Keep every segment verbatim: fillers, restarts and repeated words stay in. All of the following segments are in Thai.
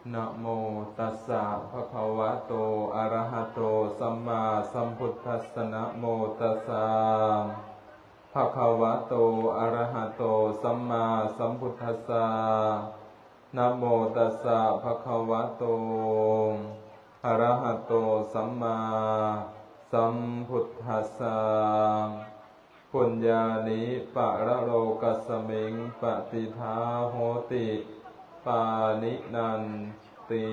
นะโมตัสสะภะคะวะโตอะระหะโตสัมมาสัมพุทธัสสะนะโมตัสสะภะคะวะโตอะระหะโตสัมมาสัมพุทธัสสะนะโมตัสสะภะคะวะโตอะระหะโตสัมมาสัมพุทธัสสะปุญญานิปะระโลกัสสมิงปฏิทาโหติปานินันติ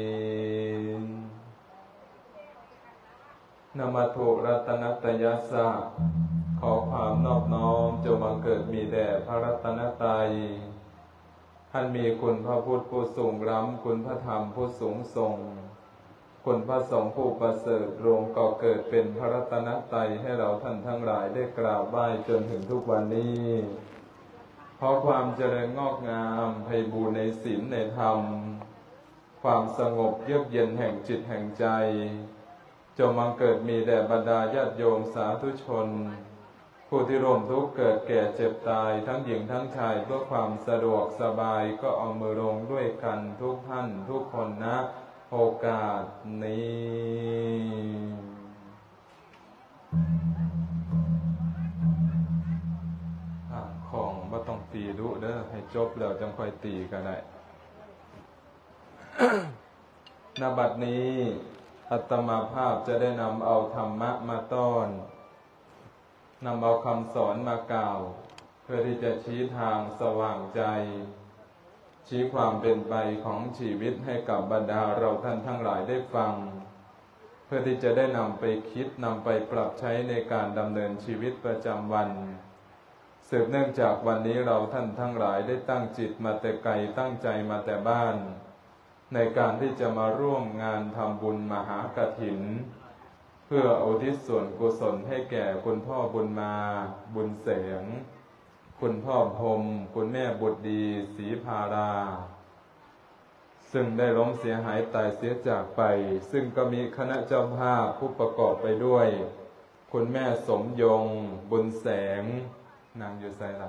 นะมะถุรัตนัตยัสสะขอความนอบน้อมจงบังเกิดมีแด่พระรัตนตรัยท่านมีคุณพระพุทธผู้สูงล้ำคุณพระธรรมผู้สูงส่งคุณพระสงฆ์ผู้ประเสริฐรวมก่อเกิดเป็นพระรัตนตรัยให้เราท่านทั้งหลายได้กราบไหว้จนถึงทุกวันนี้ขอความเจริญงอกงามไพบูลย์ในศีลในธรรมความสงบเยือกเย็นแห่งจิตแห่งใจจงบังเกิดมีแด่บรรดาญาติโยมสาธุชนผู้ที่ร่วมทุกข์เกิดแก่เจ็บตายทั้งหญิงทั้งชายเพื่อความสะดวกสบายก็เอามือลงด้วยกันทุกท่านทุกคนนะโอกาสนี้ของบ่ต้องตีดุเด้อให้จบแล้วจังค่อยตีก็ได้ ณ บัดนี้อาตมาภาพจะได้นำเอาธรรมะมาต้อนนำเอาคำสอนมากล่าวเพื่อที่จะชี้ทางสว่างใจชี้ความเป็นไปของชีวิตให้กับบรรดาเราท่านทั้งหลายได้ฟังเพื่อที่จะได้นำไปคิดนำไปปรับใช้ในการดำเนินชีวิตประจำวันสืบเนื่องจากวันนี้เราท่านทั้งหลายได้ตั้งจิตมาแต่ไกลตั้งใจมาแต่บ้านในการที่จะมาร่วมงานทำบุญมหากฐินเพื่ออุทิศส่วนกุศลให้แก่คุณพ่อบุญมาบุญเสงคุณพ่อพรหมคุณแม่บุตรดีศรีภาราซึ่งได้ล้มเสียหายตายเสียจากไปซึ่งก็มีคณะเจ้าภาพผู้ประกอบไปด้วยคุณแม่สมยงบุญแสงนางอยู่ไสล่ะ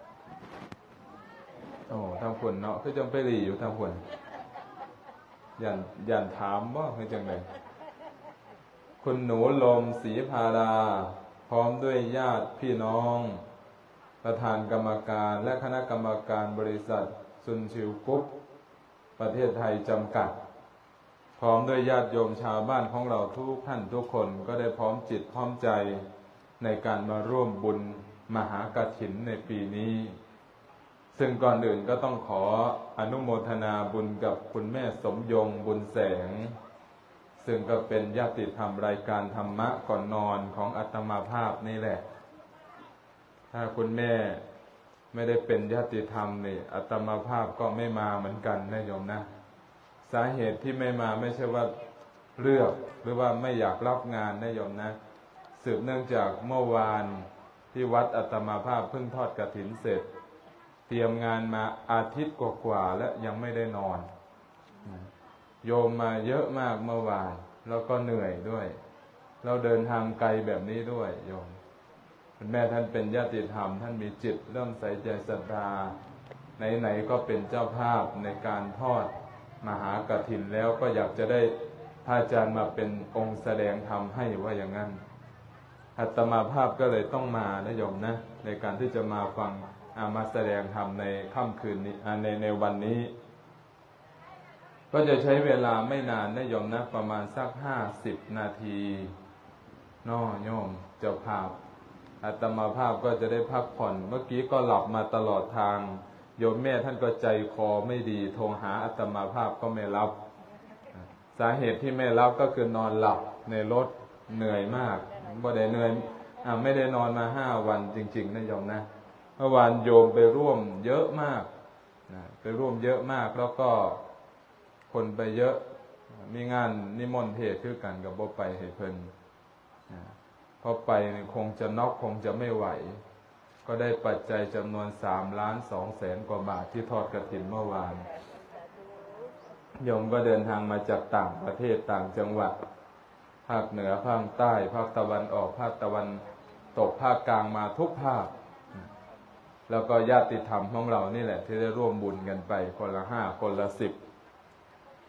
โอ้ทางผลเนาะคือจังไปหลีอยู่ทางผลยันยันถามว่าคือจังไดคุณหนูลมศรีภาราพร้อมด้วยญาติพี่น้องประธานกรรมการและคณะกรรมการบริษัทซุนชิวกุ๊ปประเทศไทยจำกัดพร้อมด้วยญาติโยมชาวบ้านของเราทุกท่านทุกคนก็ได้พร้อมจิตพร้อมใจในการมาร่วมบุญมหากฐินในปีนี้ซึ่งก่อนอื่นก็ต้องขออนุโมทนาบุญกับคุณแม่สมยงบุญแสงซึ่งก็เป็นญาติธรรมรายการธรรมะก่อนนอนของอาตมาภาพนี่แหละถ้าคุณแม่ไม่ได้เป็นญาติธรรมนี่อาตมาภาพก็ไม่มาเหมือนกันนะโยมนะสาเหตุที่ไม่มาไม่ใช่ว่าเลือกหรือว่าไม่อยากรับงานนะโยมนะสืบเนื่องจากเมื่อวานที่วัดอาตมาภาพเพิ่งทอดกฐินเสร็จเตรียมงานมาอาทิตย์กว่าๆและยังไม่ได้นอนโยมมาเยอะมากเมื่อวานแล้วก็เหนื่อยด้วยเราเดินทางไกลแบบนี้ด้วยโยมคุณแม่ท่านเป็นญาติธรรมท่านมีจิตเริ่มใส่ใจศรัทธาไหนๆก็เป็นเจ้าภาพในการทอดมหากฐินแล้วก็อยากจะได้พระอาจารย์มาเป็นองค์แสดงธรรมให้ว่าอย่างนั้นอาตมาภาพก็เลยต้องมานะโยมนะในการที่จะมาฟังมาแสดงธรรมในค่ำคืนนี้ในในวันนี้ก็จะใช้เวลาไม่นานนะโยมนะประมาณสักห้าสิบนาทีน้อโยมเจ้าภาพอาตมาภาพก็จะได้พักผ่อนเมื่อกี้ก็หลับมาตลอดทางโยมแม่ท่านก็ใจคอไม่ดีโทรหาอาตมาภาพก็ไม่รับสาเหตุที่ไม่รับก็คือนอนหลับในรถเหนื่อยมากบ่ได้เหนื่อยอ่าไม่ได้นอนมาห้าวันจริงๆนะโยมนะเมื่อวานโยมไปร่วมเยอะมากนะไปร่วมเยอะมากแล้วก็คนไปเยอะมีงานนิมนต์เทศน์คือกันกับบ่ไปให้เพิ่นนะพอไปคงจะน็อกคงจะไม่ไหวก็ได้ปัจจัยจำนวนสามล้านสองแสนกว่าบาทที่ทอดกฐินเมื่อวานโยมก็เดินทางมาจากต่างประเทศต่างจังหวัดภาคเหนือภาคใต้ภาคตะวันออกภาคตะวันตกภาคกลางมาทุกภาคแล้วก็ญาติธรรมของเรานี่แหละที่ได้ร่วมบุญกันไปคนละห้าคนละสิบ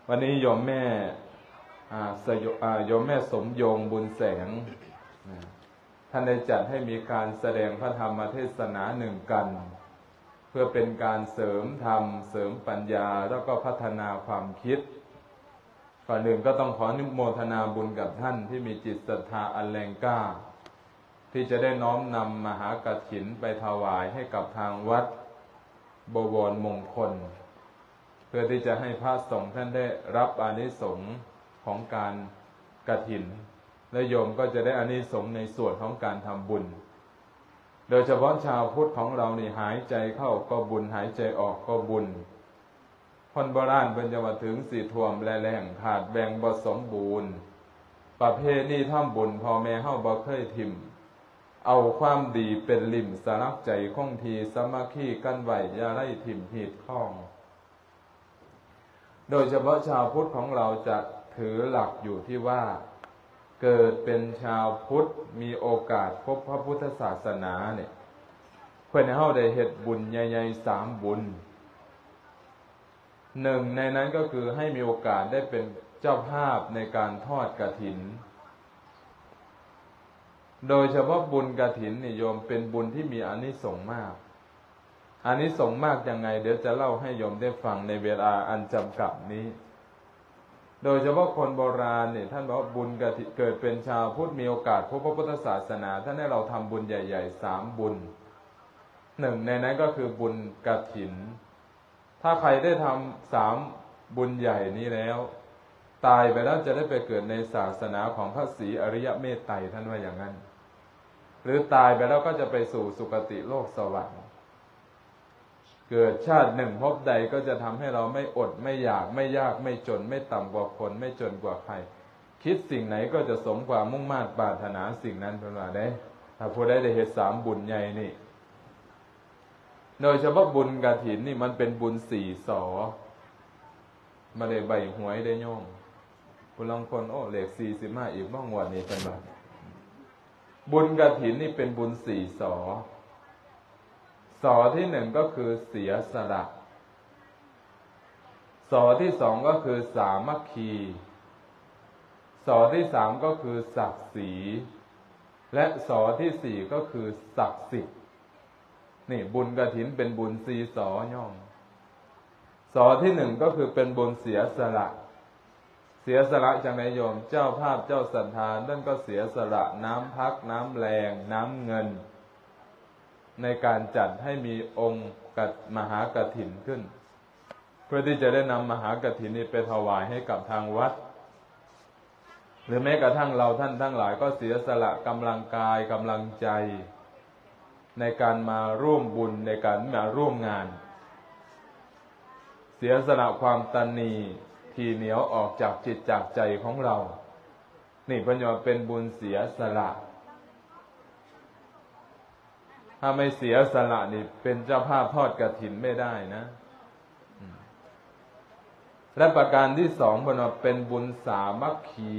วันนี้โยมแม่สยโยมแม่สมโยงบุญแสงท่านได้จัดให้มีการแสดงพระธรรมเทศนาหนึ่งกันเพื่อเป็นการเสริมธรรมเสริมปัญญาแล้วก็พัฒนาความคิดก่อนอื่นก็ต้องขออนุโมทนาบุญกับท่านที่มีจิตศรัทธาอันแรงกล้าที่จะได้น้อมนำมหากฐินไปถวายให้กับทางวัดบวรมงคลเพื่อที่จะให้พระสงฆ์ท่านได้รับอานิสงส์ของการกฐินและโยมก็จะได้อานิสงส์ในส่วนของการทำบุญโดยเฉพาะชาวพุทธของเรานี่หายใจเข้าก็บุญหายใจออกก็บุญคนโบราณเป็นจะว่าถึงสี่ท่วมและแรงขาดแบ่งบ่สมบูรณ์ประเพณีทำบุญพ่อแม่เฮาบ่เคยทิ่มเอาความดีเป็นลิ่มสลักใจคงทีสามัคคีกันไว้อย่าไล่ถิ่มผิดข้องโดยเฉพาะชาวพุทธของเราจะถือหลักอยู่ที่ว่าเกิดเป็นชาวพุทธมีโอกาสพบพระพุทธศาสนาเนี่ยเพื่อนให้เฮาได้เฮ็ดบุญใหญ่ๆสามบุญหนึ่งในนั้นก็คือให้มีโอกาสได้เป็นเจ้าภาพในการทอดกฐินโดยเฉพาะบุญกฐินนี่โยมเป็นบุญที่มีอานิสงส์มากอานิสงส์มากยังไงเดี๋ยวจะเล่าให้โยมได้ฟังในเวลาอันจำกัดนี้โดยเฉพาะคนโบราณเนี่ยท่านบอกว่าบุญกฐินเกิดเป็นชาวพุทธมีโอกาสพบพระพุทธศาสนาท่านให้เราทำบุญใหญ่ๆสามบุญหนึ่งในนั้นก็คือบุญกฐินถ้าใครได้ทำสามบุญใหญ่นี้แล้วตายไปแล้วจะได้ไปเกิดในศาสนาของพระศรีอริยเมตไตรท่านว่าอย่างนั้นหรือตายไปแล้วก็จะไปสู่สุคติโลกสวรรค์เกิดชาติหนึ่งพบใดก็จะทำให้เราไม่อดไม่อยากไม่ยากไม่จนไม่ต่ำกว่าคนไม่จนกว่าใครคิดสิ่งไหนก็จะสมความมุ่งมั่นปรารถนาสิ่งนั้นเป็นว่าได้ถ้าผู้ใดได้เฮ็ดสามบุญใหญ่นี่โดยเฉพาะบุญกฐินนี่มันเป็นบุญสี่สอมาได้ใบหวยได้โยมผู้ลางคนโอ้เลขสี่สิบห้าอีกบ้างวันนี้เป็นว่าบุญกฐินนี่เป็นบุญสี่สอสอที่หนึ่งก็คือเสียสละสอที่สองก็คือสามัคคีสอที่สามก็คือศักดิ์ศรีและสอที่สี่ก็คือศักดิ์สิทธิ์นี่บุญกฐินเป็นบุญสี่สอย่อมสอที่หนึ่งก็คือเป็นบุญเสียสละเสียสละจากไหนโยมเจ้าภาพเจ้าศรัทธานั่นก็เสียสละน้ำพักน้ำแรงน้ำเงินในการจัดให้มีองค์กัดมหากฐินขึ้นเพื่อที่จะได้นำมหากฐินนี้ไปถวายให้กับทางวัดหรือแม้กระทั่งเราท่านทั้งหลายก็เสียสละกำลังกายกำลังใจในการมาร่วมบุญในการมาร่วมงานเสียสละความตนีที่เหนียวออกจากจิตจากใจของเรานี่ปัญญาเป็นบุญเสียสละถ้าไม่เสียสละนี่เป็นเจ้าภาพทอดกฐินไม่ได้นะและประการที่สองปัญญาเป็นบุญสามัคคี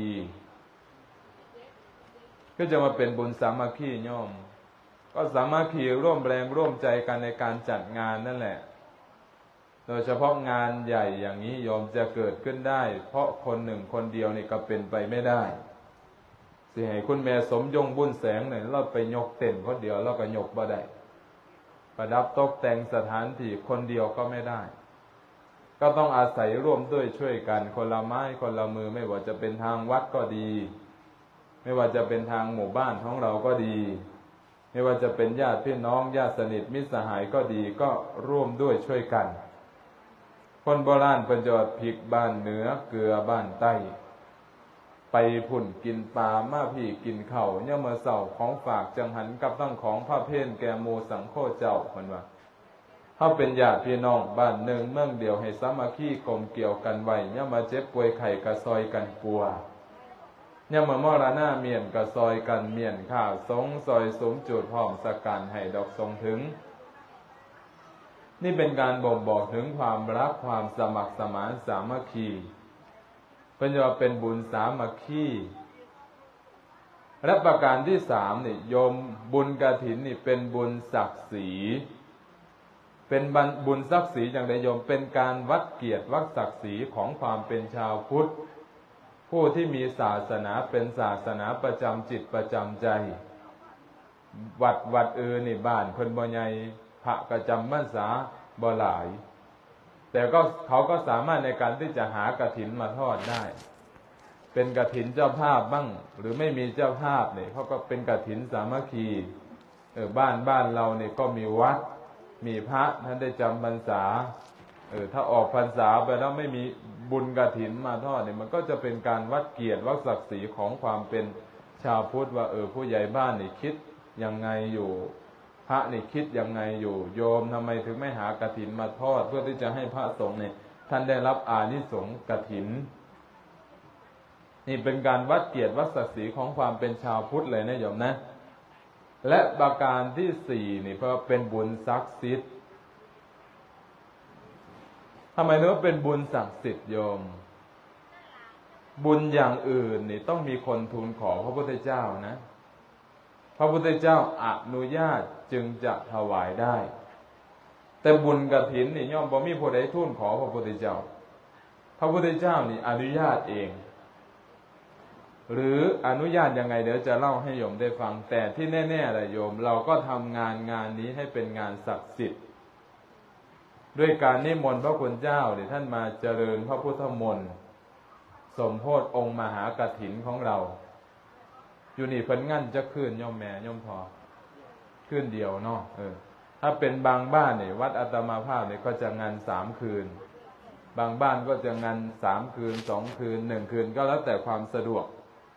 ก็จะมาเป็นบุญสามัคคีย่อมก็สามัคคีร่วมแรงร่วมใจกันในการจัดงานนั่นแหละโดยเฉพาะงานใหญ่อย่างนี้โยมจะเกิดขึ้นได้เพราะคนหนึ่งคนเดียวนี่ก็เป็นไปไม่ได้สิให้คุณแม่สมยงบุญแสงเนี่ยเราไปยกเต็นคนเดียวเราก็ยกบ่ได้ประดับตกแต่งสถานที่คนเดียวก็ไม่ได้ก็ต้องอาศัยร่วมด้วยช่วยกันคนละไม้คนละมือไม่ว่าจะเป็นทางวัดก็ดีไม่ว่าจะเป็นทางหมู่บ้านของเราก็ดีไม่ว่าจะเป็นญาติพี่น้องญาติสนิทมิตรสหายก็ดีก็ร่วมด้วยช่วยกันคนโบราณเป็นจอดผิกบ้านเหนือเกลือบ้านใต้ไปผุ่นกินปลามาพี่กินเข่าเนี่ยเมื่อเสาของฝากจังหันกับตั้งของพระเพนแกโมสังโฆเจ้าคนว่าเขาเป็นญาติพี่น้องบ้านหนึ่งเมืองเดียวให้สามัคคีกลมเกี่ยวกันไว้เนี่ยมาเจ็บป่วยไข้กระซอยกันปัวเนี่ยมามรณะเมียนกระซอยกันเมียนข้าวสงซอยสมจุดพร้อมสการให้ดอกทรงถึงนี่เป็นการบ่งบอกถึงความรักความสมัครสมานสามัคคีเป็นว่าเป็นบุญสามัคคีและประการที่สามนี่โยมบุญกฐินนี่เป็นบุญศักดิ์ศรีเป็นบุญศักดิ์ศรีอย่างใดโยมเป็นการวัดเกียรติวัดศักดิ์ศรีของความเป็นชาวพุทธผู้ที่มีศาสนาเป็นศาสนาประจำจิตประจำใจวัดวัดเออนี่บ้านเพิ่นบ่ใหญ่พระประจำพรรษาบ่หลายแต่ก็เขาก็สามารถในการที่จะหากฐินมาทอดได้เป็นกฐินเจ้าภาพบ้างหรือไม่มีเจ้าภาพเนี่ยเขาก็เป็นกฐินสามัคคีเออบ้านบ้านเราเนี่ยก็มีวัดมีพระท่านได้จำพรรษาเออถ้าออกพรรษาไปแล้วไม่มีบุญกฐินมาทอดเนี่ยมันก็จะเป็นการวัดเกียรติวัดศักดิ์ศรีของความเป็นชาวพุทธว่าเออผู้ใหญ่บ้านนี่คิดยังไงอยู่พระนี่คิดยังไงอยู่โยมทำไมถึงไม่หากฐินมาทอดเพื่อที่จะให้พระสงฆ์เนี่ยท่านได้รับอานิสงส์กฐินนี่เป็นการวัดเกียรติวัดศักดิ์ศรีของความเป็นชาวพุทธเลยนะโยมนะและประการที่สี่นี่เพราะเป็นบุญศักดิ์สิทธิ์ทำไมถึงเป็นบุญศักดิ์สิทธิ์โยมบุญอย่างอื่นนี่ต้องมีคนทูลขอพระพุทธเจ้านะพระพุทธเจ้าอนุญาตจึงจะถวายได้แต่บุญกฐินนี่ย่อมบ่มีผู้ใดทูลขอพระพุทธเจ้าพระพุทธเจ้านี่อนุญาตเองหรืออนุญาตยังไงเดี๋ยวจะเล่าให้โยมได้ฟังแต่ที่แน่ๆแหละโยมเราก็ทำงานงานนี้ให้เป็นงานศักดิ์สิทธิ์ด้วยการนิมนต์พระคุณเจ้าเนี่ยท่านมาเจริญพระพุทธมนต์สมโภชองค์มหากฐินของเราอยู่นี่เพิ่นงั้นจะขึ้นโยมแม่โยมพอขึ้นเดียวเนาะเออถ้าเป็นบางบ้านเนี่ยวัดอาตมาภาพเนี่ยก็จะงานสามคืนบางบ้านก็จะงานสามคืนสองคืนหนึ่งคืนก็แล้วแต่ความสะดวก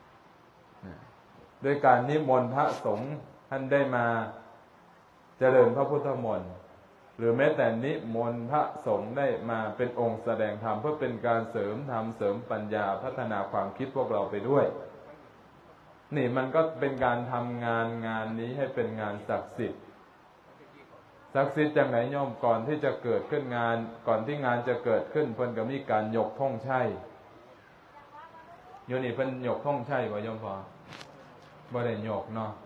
ด้วยการนิมนต์พระสงฆ์ท่านได้มาเจริญพระพุทธมนต์หรือแม้แต่นิมนต์พระสงฆ์ได้มาเป็นองค์แสดงธรรมเพื่อเป็นการเสริมธรรมเสริมปัญญาพัฒนาความคิดพวกเราไปด้วยนี่มันก็เป็นการทำงานงานนี้ให้เป็นงานศักดิ์สิทธิ์ศักดิ์สิทธิ์จากไหนโยมก่อนที่จะเกิดขึ้นงานก่อนที่งานจะเกิดขึ้นเพิ่นก็มีการยกธงชัยโยนี่เพิ่นยกธงชัยบ่โยมพอบ่ได้ยกเนาะ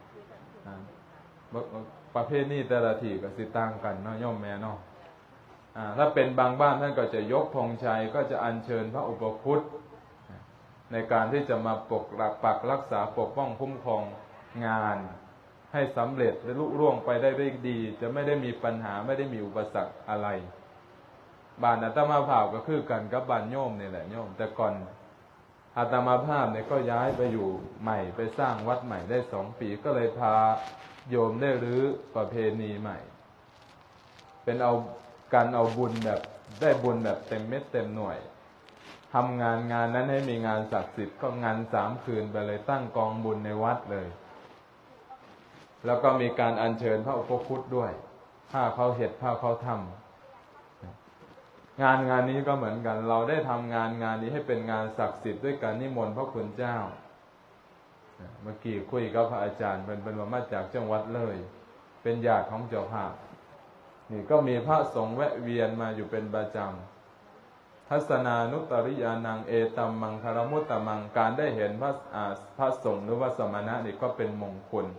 ประเภทนี้แต่ละที่ก็สิต่างกันเนาะโยมแม่เนาะอ่าถ้าเป็นบางบ้านท่านก็จะยกธงชัยก็จะอัญเชิญพระอุปคุตในการที่จะมาปกปักรักษาปกป้องคุ้มครองงานให้สำเร็จและลุล่วงไปได้ด้วยดีจะไม่ได้มีปัญหาไม่ได้มีอุปสรรคอะไรบ้านอาตมาภาพก็คือกันกับบ้านโยมนี่แหละโยมแต่ก่อนอาตมาภาพเนี่ยก็ย้ายไปอยู่ใหม่ไปสร้างวัดใหม่ได้สองปีก็เลยพาโยมได้รื้อประเพณีใหม่เป็นเอาการเอาบุญแบบได้บุญแบบเต็มเม็ดเต็มหน่วยทำงานงานนั้นให้มีงานศักดิ์สิทธิ์ก็งานสามคืนไปเลยตั้งกองบุญในวัดเลยแล้วก็มีการอัญเชิญพระอุปคุตด้วยผ้าเขาเห็ดผ้าเขาทำงานงานนี้ก็เหมือนกันเราได้ทำงานงานนี้ให้เป็นงานศักดิ์สิทธิ์ด้วยการนิมนต์พระคุณเจ้าเมื่อกี้คุยกับพระอาจารย์เป็นเป็นมาจากจังหวัดเลยเป็นญาติของเจ้าภาพนี่ก็มีพระสงฆ์แวะเวียนมาอยู่เป็นประจำทัศนานุตริยานังเอตัมมังคารมุตตมังการได้เห็นพระพระสงฆ์หรือว่าสมณะนี่ก็เป็นมงคล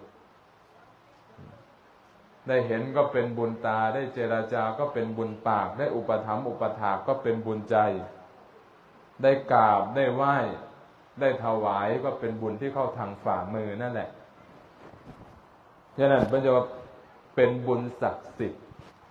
ได้เห็นก็เป็นบุญตาได้เจรจาก็เป็นบุญปากได้อุปถัมภ์อุปถากก็เป็นบุญใจได้กราบได้ไหว้ได้ถวายก็เป็นบุญที่เข้าทางฝ่ามือนั่นแหละฉะนั้นเป็นจะว่าเป็นบุญศักดิ์สิทธิ์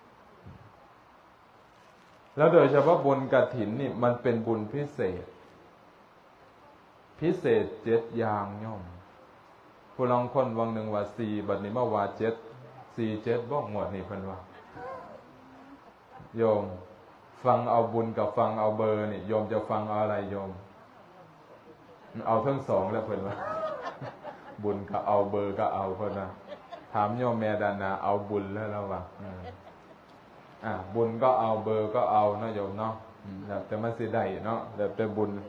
แล้วโดยเฉพาะบุญกฐินนี่มันเป็นบุญพิเศษพิเศษเจ็ดอย่างย่อมผู้ลองคนวังหนึ่งว่าสี่บัดนี้มาว่าเจ็ดสี่เจ็ดบอกหมดนี่เพิ่นว่าโยมฟังเอาบุญกับฟังเอาเบอร์นี่โยมจะฟังเอาอะไรโยมเอาทั้งสองแล้วเพิ่นว่าบุญก็เอาเบอร์ก็เอาเพิ่นว่าถามโยมแม่ดานาเอาบุญแล้วแล้วว่าอ่าบุญก็เอาเบอร์ก็เอาเนาะโยมเนาะแต่มันสิได้เนาะแต่เป็นบุญ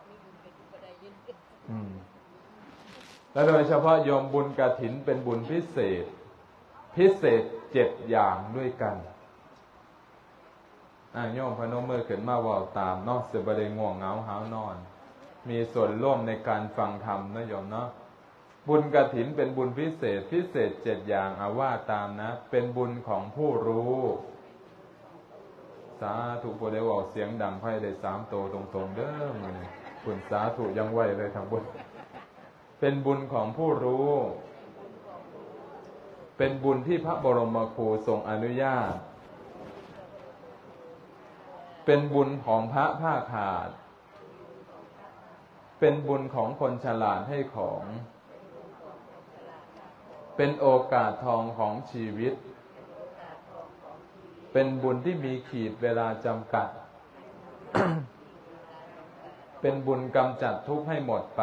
อืมแล้วโดยเฉพาะโยมบุญกฐินเป็นบุญพิเศษพิเศษเจ็ดอย่างด้วยกันอ่าโยมพนมมือขึ้นมาว่าตามเนาะสิบ่ได้ง่วงเหงาหาวนอนมีส่วนร่วมในการฟังธรรมนะโยมเนาะบุญกฐินเป็นบุญพิเศษพิเศษเจ็ดอย่างเอาว่าตามนะเป็นบุญของผู้รู้สาธุผู้ใดบอกเสียงดังไพ่ได้สามโตตรงๆเด้อมื้อนี้คุณสาธุยังไหวเลยทั้งบุญเป็นบุญของผู้รู้เป็นบุญที่พระบรมครูทรงอนุญาตเป็นบุญของพระผ้าขาดเป็นบุญของคนฉลาดให้ของเป็นโอกาสทองของชีวิตเป็นบุญที่มีขีดเวลาจำกัด เป็นบุญกำจัดทุกข์ให้หมดไป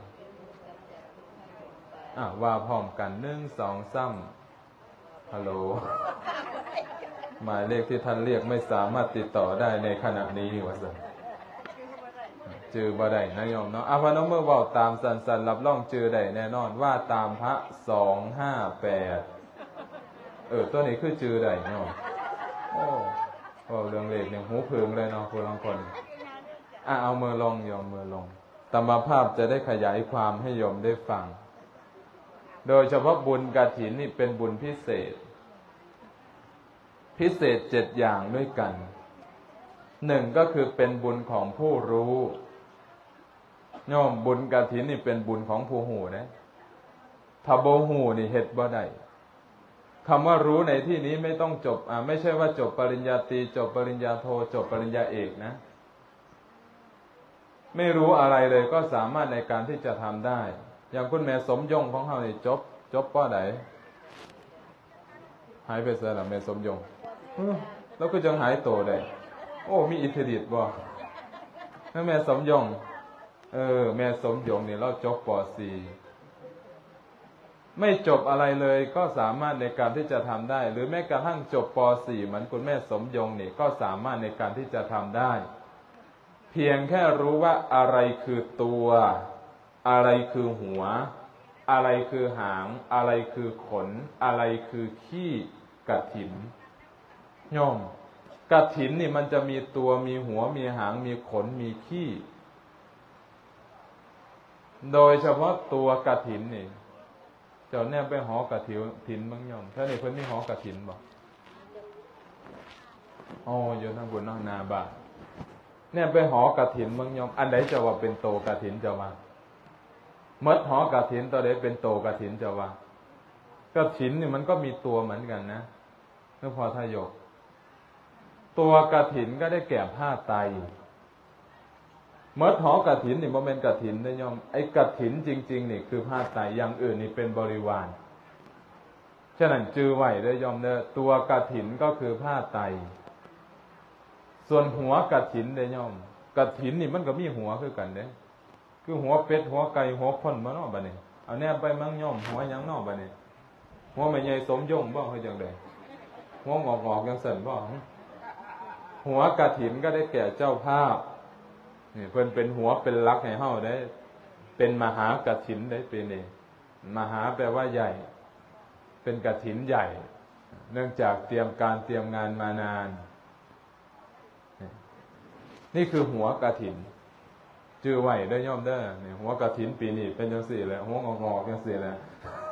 อ่ะว่าพร้อมกันหนึ่งสองสามฮัลโหลหมายเลขที่ท่านเรียกไม่สามารถติดต่อได้ในขณะนี้ว่าซั่นจือบ่ได้นะโยมเนาะอาพนมมือเว้าตามสันๆรับรองจือได้แน่นอนว่าตามพระสองห้าแปดเออตัวนี้คือจือได้เนาะโอ้โอ้เรื่องเลขเนี่ยหูผึ่งเลยเนาะคนบางคนอ่ะเอามือลงโยมมือลงตามภาพจะได้ขยายความให้โยมได้ฟังโดยเฉพาะบุญกฐินนี่เป็นบุญพิเศษพิเศษเจ็ดอย่างด้วยกันหนึ่งก็คือเป็นบุญของผู้รู้โยมบุญกฐินนี่เป็นบุญของผู้หูนะถ้าบ่หูนี่เฮ็ดบ่ได้คำว่ารู้ในที่นี้ไม่ต้องจบอ่าไม่ใช่ว่าจบปริญญาตรีจบปริญญาโทจบปริญญาเอกนะไม่รู้อะไรเลยก็สามารถในการที่จะทำได้อย่างคุณแม่สมยงของเรานี่จบจบป้อไหนหายไปซะแล้วแม่สมยงแล้วก็จังหายโตได้โอ้มีอิทธิฤทธิ์บ่นั่นแม่สมยงเออแม่สมยงนี่เราจบป.สี่ ไม่จบอะไรเลยก็สามารถในการที่จะทำได้หรือแม้กระทั่งจบป.สี่ เหมือนคุณแม่สมยงนี่ก็สามารถในการที่จะทำได้เพียงแค่รู้ว่าอะไรคือตัวอะไรคือหัวอะไรคือหางอะไรคือขนอะไรคือขี้กฐินโยมกฐินนี่มันจะมีตัวมีหัวมีหางมีขนมีขี้โดยเฉพาะตัวกฐินนี่เจ้าแนบไปหอกฐินถินบางโยมถ้านี่เพิ่นมีหอกฐินบ่อ๋ออยู่ทางบนนอกนาบ้านเนี่ยไปหอกฐินบางโยมอันใดจะว่าเป็นโตกฐินจะว่าเมดหอกฐินตัวใดเป็นโตกฐินจะว่ากฐินนี่มันก็มีตัวเหมือนกันนะนึกพอทายกตัวกฐินก็ได้แก่ผ้าไตรเมดหอกฐินนี่บ่แม่นกฐินเด้อโยมไอ้กฐินจริงๆนี่คือผ้าไตรอย่างอื่นนี่เป็นบริวารฉะนั้นจื้อไว้เด้อโยมเด้อตัวกฐินก็คือผ้าไตรส่วนหัวกฐินเด้อโยมกฐินนี่มันก็มีหัวคือกันเด้คือหัวเป็ดหัวไก่หัวคนมาเนาะบัดนี้เอาแนบไปมั่งย่อมหัวหยังเนาะบัดนี้หัวแม่ใหญ่สมยงบ่เฮ็ดจังได๋หัวงอกๆจังซั่นบ่หัวกฐินก็ได้แก่เจ้าภาพนี่เพิ่นเป็นหัวเป็นหลักให้เฮาได้เป็นมหากฐินได้เป็นนี่มหาแปลว่าใหญ่เป็นกฐินใหญ่เนื่องจากเตรียมการเตรียมงานมานานนี่คือหัวกฐินจื้อไว้เด้อโยมเด้อนี่หัวกฐินปีนี้เป็นจังซี่แหละหัวงอกๆจังซี่แหละ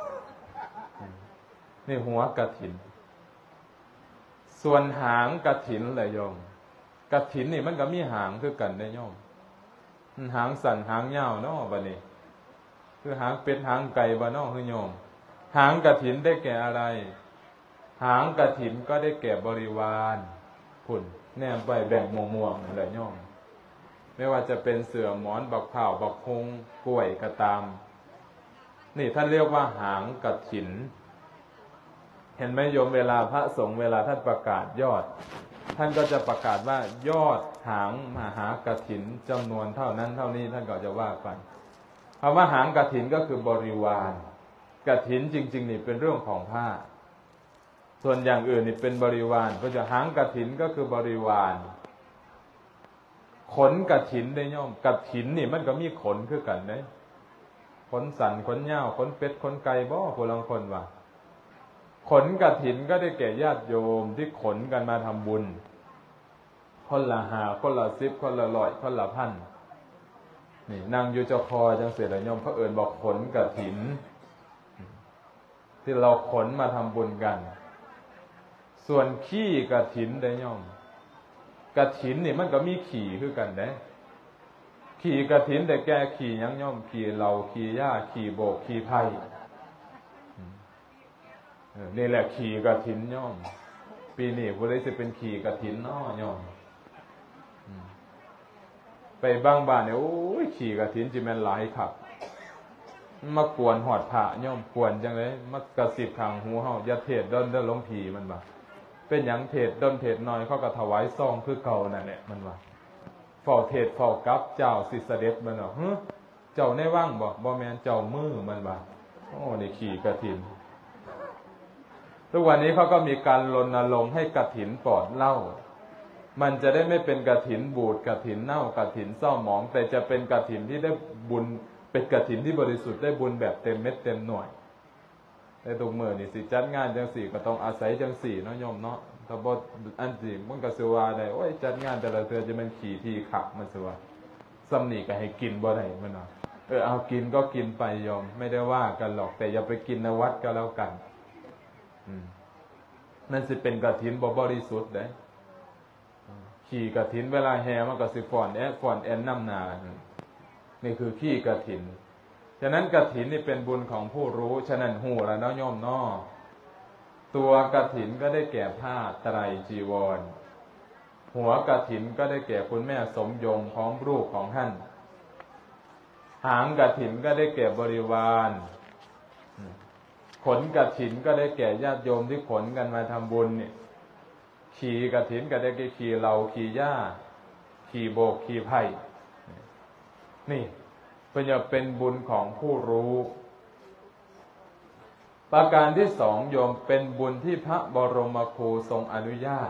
นี่หัวกฐินส่วนหางกฐินแหละโยมกฐินนี่มันก็มีหางคือกันได้โยมหางสั้นหางยาวเนาะบัดนี้คือหางเป็ดหางไก่บ่เนาะคือโยมหางกฐินได้แก่อะไรหางกฐินก็ได้แก่บริวารพุ่นแนมไปแบ่งม่วงๆนั่นแหละโยมไม่ว่าจะเป็นเสื่อหมอนบักเผาบักฮงกล้วยก็ตามนี่ท่านเรียกว่าหางกฐินเห็นไหมโยมเวลาพระสงฆ์เวลาท่านประกาศยอดท่านก็จะประกาศว่ายอดหางมหากฐินจำนวนเท่านั้นเท่านี้ท่านก็จะว่าไปคำว่าหางกฐินก็คือบริวารกฐินจริงๆนี่เป็นเรื่องของผ้าส่วนอย่างอื่นนี่เป็นบริวารก็จะหางกฐินก็คือบริวารขนกฐินได้ย่อมกฐินนี่มันก็มีขนคือกันเด้ขนสันขนยาวขนเป็ดขนไก่บ่ผู้ลางคนว่าขนกฐินก็ได้แก่ญาติโยมที่ขนกันมาทำบุญคนละห้าคนละสิบคนละร้อยคนละพันนี่นั่งอยู่เจ้าคอจังเสียละโยมเขาเอิ้นบอกขนกฐินที่เราขนมาทำบุญกันส่วนขี้กฐินได้โยมขกฐินนี่มันก็มีขี่คือกันเด้ขี่กฐินแต่แก่ขี่ยังย่อมขี่เหล่าขี่หญ้าขี่โบกขี่ไผ่นี่แหละขี่กฐินย่อมปีนี้ผู้ใดสิเป็นขี่กฐินน้อย่อมไปบางบ้านเนี่ยโอ้ยขี่กฐินจิแม่นหลายคักมากวนหอดผ้าย่อมกวนจังเลยมากระสิบข้างหูเฮาอย่าเทศด้นเด้อหลวงผีมันว่าเป็นหยังเทศด้นเทศน้อยเขาก็ถวายซองคือเก่านั่นแหละมันว่าเฝ้าเทศเฝ้ากับเจ้าสิเสด็จมันว่าฮึเจ้าในว่างบ่บ่แม่นเจ้ามือมันว่าโอ้นี่ขี่กฐินทุกวันนี้เขาก็มีการรณรงค์ให้กฐินปลอดเหล้ามันจะได้ไม่เป็นกฐินบูดกฐินเน่ากฐินเศร้าหมองแต่จะเป็นกฐินที่ได้บุญเป็นกฐินที่บริสุทธิ์ได้บุญแบบเต็มเม็ดเต็มหน่วยในทุกมื้อนี่สิจัดงานจังสี่ก็ต้องอาศัยจังสี่เนาะโยมเนาะถ้าบ่อันสิมันก็สิว่าได้โอ้ยจัดงานแต่ละเทื่อจะมันขี่ที่ขับมันสิว่าซ้ำนี่ก็ให้กินบ่ได้มันว่าเออเอากินก็กินไปโยมไม่ได้ว่ากันหรอกแต่อย่าไปกินในวัดก็แล้วกันอืมนั่นสิเป็นกฐินบ่บริสุทธิ์เด้ขี่กฐินเวลาแห่มันก็สิฟ้อนแอะฟ้อนแอนนำหน้านี่คือขี่กฐินฉะนั้นกฐินนี่เป็นบุญของผู้รู้ฉะนั้นหูแล้วเนาะโยมเนาะตัวกฐินก็ได้แก่ผ้าไตรจีวรหัวกฐินก็ได้แก่คุณแม่สมยงของลูกของท่านหางกฐินก็ได้แก่บริวารขนกฐินก็ได้แก่ญาติโยมที่ขนกันมาทำบุญนี่ขี่กฐินก็ได้แก่ขี่เหล่าขี่หญ้าขี่โบกขี่ไผ่นี่เป็นจะเป็นบุญของผู้รู้ประการที่สองโยมเป็นบุญที่พระบรมครูทรงอนุญาต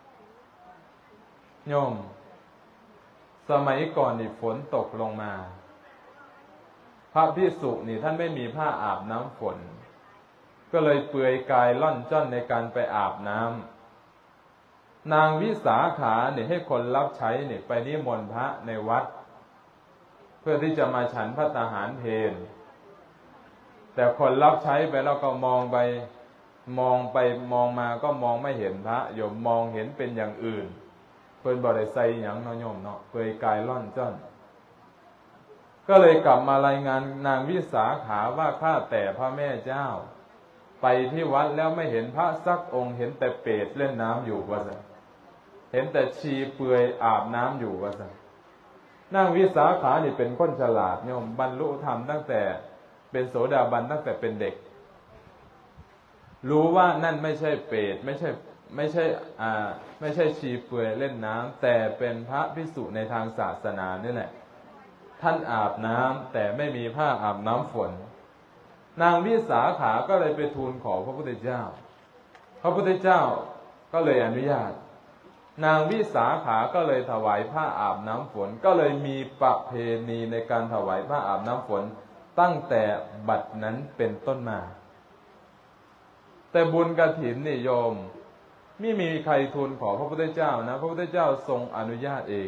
โยมสมัยก่อนนี่ฝนตกลงมาพระภิกษุนี่ท่านไม่มีผ้าอาบน้ำฝนก็เลยเปลือยกายล่อนจ้อนในการไปอาบน้ำนางวิสาขาเนี่ยให้คนรับใช้เนี่ยไปนิมนต์พระในวัดเพื่อที่จะมาฉันภัตตาหารเพลแต่คนรับใช้ไปแล้วก็มองไปมองไปมองมาก็มองไม่เห็นพระโยมมองเห็นเป็นอย่างอื่นเพิ่นบ่ได้ใส่หยังเนาะโยมเนาะเปลือยกายล่อนจ้อนก็เลยกลับมารายงานนางวิสาขาว่าข้าแต่พระแม่เจ้าไปที่วัดแล้วไม่เห็นพระสักองค์เห็นแต่เปรตเล่นน้ำอยู่ว่าซั่นเห็นแต่ชีเปลือยอาบน้ำอยู่ว่าซั่นนางวิสาขานี่เป็นคนฉลาดโยมบรรลุธรรมตั้งแต่เป็นโสดาบันตั้งแต่เป็นเด็กรู้ว่านั่นไม่ใช่เปรตไม่ใช่ไม่ใช่อ่าไม่ใช่ชีเปลือยเล่นน้ำแต่เป็นพระภิกษุในทางศาสนานี่แหละท่านอาบน้ำแต่ไม่มีผ้าอาบน้ำฝนนางวิสาขาก็เลยไปทูลขอพระพุทธเจ้าพระพุทธเจ้าก็เลยอนุญาตนางวิสาขาก็เลยถวายผ้าอาบน้ำฝนก็เลยมีประเพณีในการถวายผ้าอาบน้ำฝนตั้งแต่บัดนั้นเป็นต้นมาแต่บุญกฐินนี่โยมไม่มีใครทูลขอพระพุทธเจ้านะพระพุทธเจ้าทรงอนุญาตเอง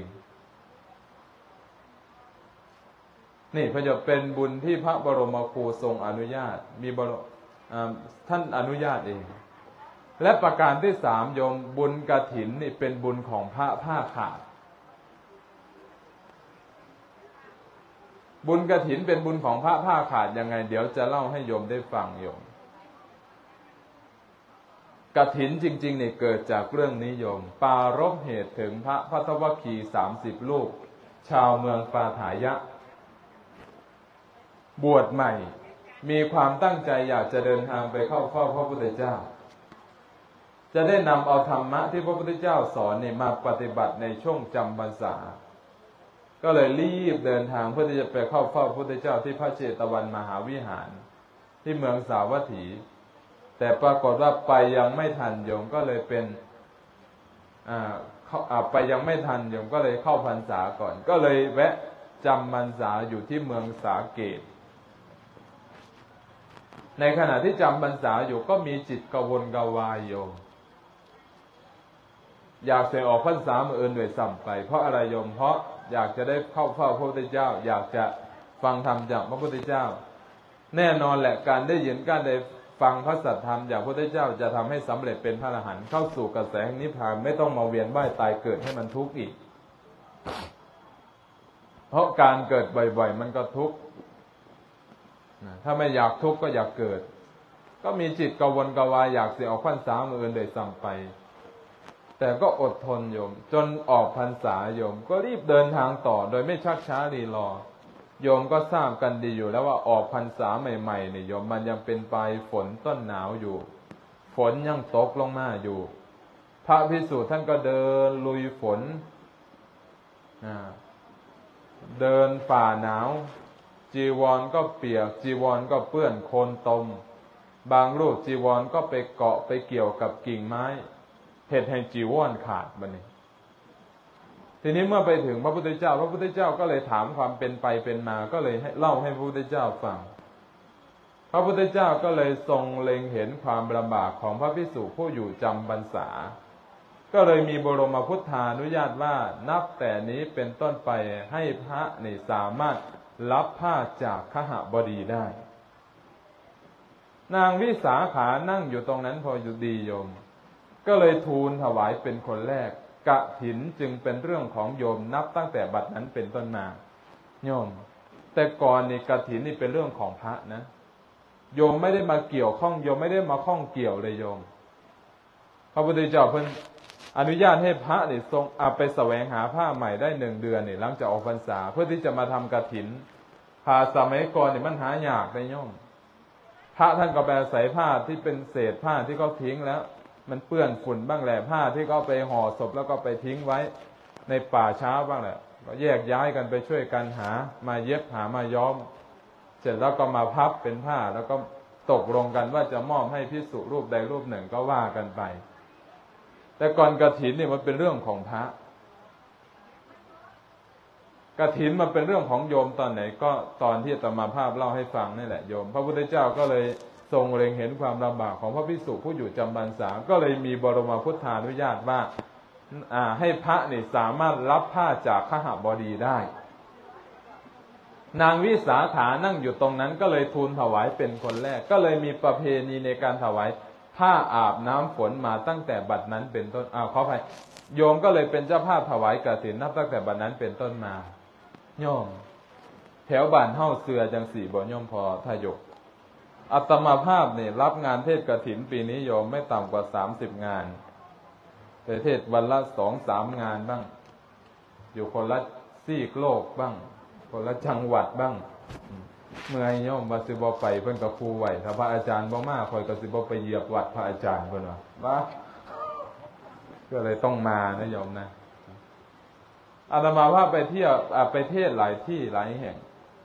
นี่พระจะเป็นบุญที่พระบรมครูทรงอนุญาตมีบรท่านอนุญาตเองและประการที่สามโยมบุญกฐินนี่เป็นบุญของพระผ้าขาดบุญกฐินเป็นบุญของพระผ้าขาดยังไงเดี๋ยวจะเล่าให้โยมได้ฟังโยมกฐินจริงๆเนี่ยเกิดจากเรื่องนิยมปารภเหตุถึงพระภัททวคีสามสิบรูปชาวเมืองปาฐายะบวชใหม่มีความตั้งใจอยากจะเดินทางไปเข้าเฝ้าพระพุทธเจ้าจะได้นำเอาธรรมะที่พระพุทธเจ้าสอนนี่มาปฏิบัติในช่วงจำพรรษาก็เลยรีบเดินทางเพื่อที่จะไปเข้าเฝ้าพระพุทธเจ้าที่พระเชตวันมหาวิหารที่เมืองสาวัตถีแต่ปรากฏว่าไปยังไม่ทันโยมก็เลยเป็นอ่าไปยังไม่ทันโยมก็เลยเข้าพรรษาก่อนก็เลยแวะจำพรรษาอยู่ที่เมืองสาเกตในขณะที่จำพรรษาอยู่ก็มีจิตกวนกวายโยมอยากจะออกพรรษามื้ออื่นด้วยซ้ำไปเพราะอะไรโยมเพราะอยากจะได้เข้าเฝ้าพระพุทธเจ้าอยากจะฟังธรรมจากพระพุทธเจ้าแน่นอนแหละการได้ยินการได้ฟฟังพระสัทธรรมจากพระพุทธเจ้าจะทำให้สำเร็จเป็นพระอรหันต์เข้าสู่กระแสแห่งนิพพานไม่ต้องมาเวียนว่ายตายเกิดให้มันทุกข์อีกเพราะการเกิดบ่อยๆมันก็ทุกข์ถ้าไม่อยากทุกข์ก็อยากเกิดก็มีจิตกวนกวายอยากเสียออกพรรษามืออื่นโดยสั่งไปแต่ก็อดทนโยมจนออกพรรษาโยมก็รีบเดินทางต่อโดยไม่ชักช้ารีรอโยมก็ทราบกันดีอยู่แล้วว่าออกพรรษาใหม่ๆเนี่ยโยมมันยังเป็นปลายฝนต้นหนาวอยู่ฝนยังตกลงมาอยู่พระภิกษุท่านก็เดินลุยฝนเดินฝ่าหนาวจีวรก็เปียกจีวรก็เปื้อนโคลนตมบางรูปจีวรก็ไปเกาะไปเกี่ยวกับกิ่งไม้เหตุให้จีวรขาดบัดนี้ทีนี้เมื่อไปถึงพระพุทธเจ้าพระพุทธเจ้าก็เลยถามความเป็นไปเป็นมาก็เลยให้เล่าให้พระพุทธเจ้าฟังพระพุทธเจ้าก็เลยทรงเล็งเห็นความลำบากของพระภิกษุผู้อยู่จำพรรษาก็เลยมีบรมพุทธานุญาตว่านับแต่นี้เป็นต้นไปให้พระนี่สามารถรับผ้าจากคหบดีได้นางวิสาขานั่งอยู่ตรงนั้นพออยู่ดีโยมก็เลยทูลถวายเป็นคนแรกกฐินจึงเป็นเรื่องของโยมนับตั้งแต่บัดนั้นเป็นต้นมาโยมแต่ก่อนนี่กฐินนี่เป็นเรื่องของพระนะโยมไม่ได้มาเกี่ยวข้องโยมไม่ได้มาข้องเกี่ยวเลยโยมพระพุทธเจ้าเพิ่นอนุญาตให้พระนี่ทรงเอาไปแสวงหาผ้าใหม่ได้หนึ่งเดือนนี่หลังจากออกพรรษาเพื่อที่จะมาทำกฐินผ้าสมัยก่อนนี่มันหายากเลยโยมพระท่านก็ไปอาศัยผ้าที่เป็นเศษผ้าที่เขาทิ้งแล้วมันเปื้อนฝุ่นบ้างแหละผ้าที่เขาไปห่อศพแล้วก็ไปทิ้งไว้ในป่าช้าบ้างแหละก็แยกย้ายกันไปช่วยกันหามาเย็บหามาย้อมเสร็จแล้วก็มาพับเป็นผ้าแล้วก็ตกลงกันว่าจะมอบให้ภิกษุรูปใดรูปหนึ่งก็ว่ากันไปแต่ก่อนกฐินนี่มันเป็นเรื่องของพระกฐินมันเป็นเรื่องของโยมตอนไหนก็ตอนที่อาตมาภาพเล่าให้ฟังนี่แหละโยมพระพุทธเจ้าก็เลยทรงเล็งเห็นความลำบากของพระภิกษุผู้อยู่จำพรรษาก็เลยมีบรมพุทธานุญาตว่าให้พระนี่สามารถรับผ้าจากคหบดีได้นางวิสาขานั่งอยู่ตรงนั้นก็เลยทูลถวายเป็นคนแรกก็เลยมีประเพณีในการถวายผ้าอาบน้ำฝนมาตั้งแต่บัดนั้นเป็นต้นอ้าวขออภัยโยมก็เลยเป็นเจ้าภาพถวายกฐินนับตั้งแต่บัดนั้นเป็นต้นมาโยมแถวบ้านเฮาเสือจังสี่บ่โยมพอทายกอาตมาภาพเนี่ยรับงานเทศกฐินปีนี้โยมไม่ต่ำกว่าสามสิบงานแต่เทศวันละสองสามงานบ้างอยู่คนละซีกโลกบ้างคนละจังหวัดบ้างเมื่อให้โยมว่าสิบ่ไปเพิ่นก็ครูไว้ถ้าพระอาจารย์บ่มาค่อยก็สิบ่ไปเหยียบวัดพระอาจารย์เพิ่นว่าว่าก็เลยต้องมานะโยมนะอาตมาภาพไปเที่ยวไปเทศหลายที่หลายแห่ง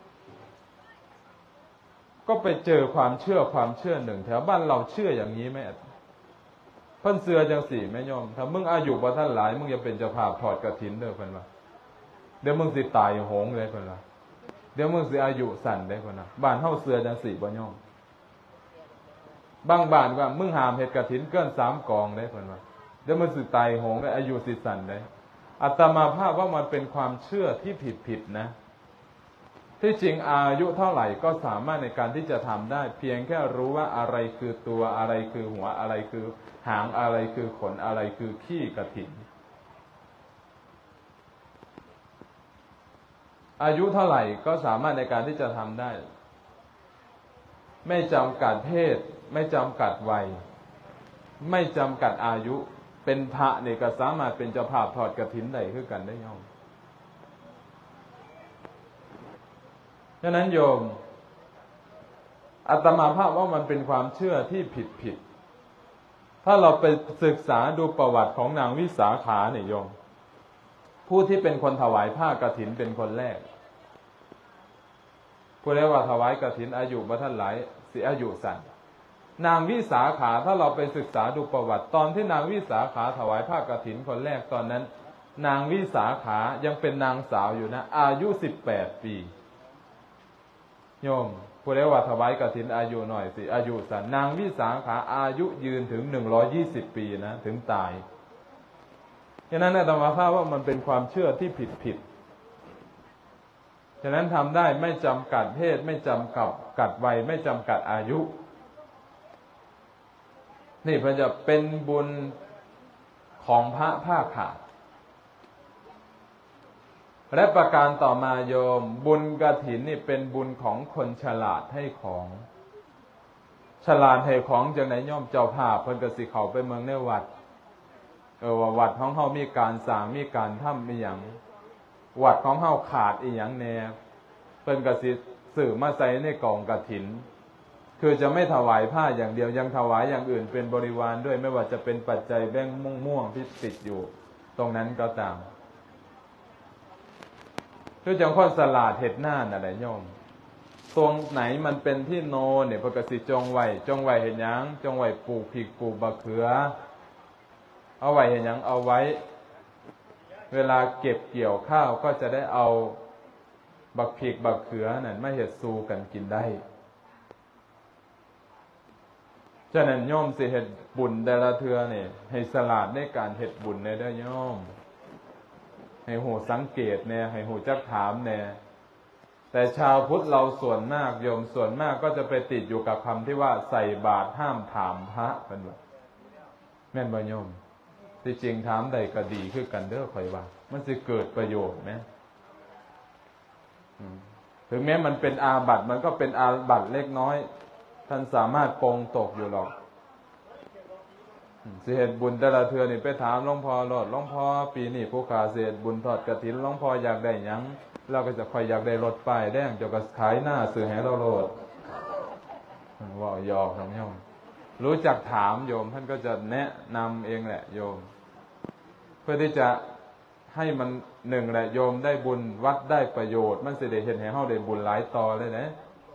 ก็ไปเจอความเชื่อความเชื่อหนึ่งแถวบ้านเราเชื่ออย่างนี้ไหมเพิ่นเสือจังสี่แม่โยมถ้ามึงอายุบ่ทันหลายมึงจะเป็นเจ้าภาพทอดกฐินเด้อเพิ่นว่าเดี๋ยวมึงสิตายโหงเลยเพิ่นว่าเดี๋ยวมึงสิอายุสั้นได้เพิ่นว่าบ้านเฮาเสือจังสี่บ่โยมบางบ้านว่ามึงห้ามเฮ็ดกฐินเกินสามกองได้เพิ่นว่าเดี๋ยวมึงสิตายโหงได้อายุสิสั้นได้อาตมาภาพว่ามันเป็นความเชื่อที่ผิดๆนะที่จริงอายุเท่าไหร่ก็สามารถในการที่จะทำได้เพียงแค่รู้ว่าอะไรคือตัวอะไรคือหัวอะไรคือหางอะไรคือขนอะไรคือขี้กฐินอายุเท่าไหร่ก็สามารถในการที่จะทำได้ไม่จำกัดเพศไม่จำกัดวัยไม่จำกัดอายุเป็นพระนี่ก็สามารถเป็นเจ้าภาพทอดกฐินได้คือกันได้ย่อมฉะนั้นโยมอาตมาภาพว่ามันเป็นความเชื่อที่ผิดผิดถ้าเราไปศึกษาดูประวัติของนางวิสาขาเนี่ยโยมผู้ที่เป็นคนถวายผ้ากฐินเป็นคนแรกผู้เรียกว่าถวายกฐินอายุบ่ทันหลายสิอายุสั้นนางวิสาขาถ้าเราไปศึกษาดูประวัติตอนที่นางวิสาขาถวายผ้ากฐินคนแรกตอนนั้นนางวิสาขายังเป็นนางสาวอยู่นะอายุสิบแปดปีโยมผู้เรียกว่าถวายกฐินอายุหน่อยสิอายุสั้นนางวิสาขาอายุยืนถึงหนึ่งร้อยยี่สิบปีนะถึงตายฉะนั้นอาตมาภาพว่ามันเป็นความเชื่อที่ผิดผิดฉะนั้นทำได้ไม่จำกัดเพศไม่จำกัดกัดวัยไม่จำกัดอายุนี่เพื่อจะเป็นบุญของพระผ้าขาดและประการต่อมาโยมบุญกฐินนี่เป็นบุญของคนฉลาดให้ของฉลาดให้ของจากไหนย่อมเจ้าภาพเพิ่นก็สิเข้าไปเมืองในวัดเออว่าวัดของเฮามีการสร้างมีการทำอีหยังวัดของเฮาขาดอีหยังแน่เพิ่นก็สิซื้อมาใส่ในกองกฐินคือจะไม่ถวายผ้าอย่างเดียวยังถวายอย่างอื่นเป็นบริวารด้วยไม่ว่าจะเป็นปัจจัยแบงค์ม่วงๆที่ติดอยู่ตรงนั้นก็ตามคือจังคนสลาดเฮ็ดหน้าน่ะได้โยมตรงไหนมันเป็นที่โนเนี่ยเพิ่นก็สิจงไว้จงไว้เฮ็ดหยังจงไว้ปลูกพริกปลูกมะเขือเอาไว้เฮ็ดหยังเอาไว้เวลาเก็บเกี่ยวข้าวก็จะได้เอาบักพริกบักเขือนั่นมาเฮ็ดสู่กันกินได้ฉะนั้นโยมสิเฮ็ดบุญแต่ละเทื่อนี่ให้ฉลาดในการเฮ็ดบุญในเด้อโยมให้หูสังเกตแน่ให้หูจักถามแน่แต่ชาวพุทธเราส่วนมากโยมส่วนมากก็จะไปติดอยู่กับคำที่ว่าใส่บาตรห้ามถามพระเป็นว่าแม่นบ่โยมที่จริงถามใดก็ดีคือกันเด้อข่อยว่ามันสิเกิดประโยชน์ไหมถึงแม้มันเป็นอาบัติมันก็เป็นอาบัติเล็กน้อยท่านสามารถปรงตกอยู่หรอกสิเฮ็ดบุญแต่ละเทื่อนี่ไปถามหลวงพ่อโลดหลวงพ่อปีนี้ผู้ขาสิเฮ็ดบุญทอดกฐินหลวงพ่ออยากได้หยังเราก็จะค่อยอยากได้รถป้ายแดงเจ้าก็ขายหน้าซื้อให้เราโลดว่าหยอกน้องโยมรู้จักถามโยมท่านก็จะแนะนำเองแหละโยมเพื่อที่จะให้มันหนึ่งแหละโยมได้บุญวัดได้ประโยชน์มันสิได้เฮ็ดให้เฮาได้บุญหลายต่อเลยนะ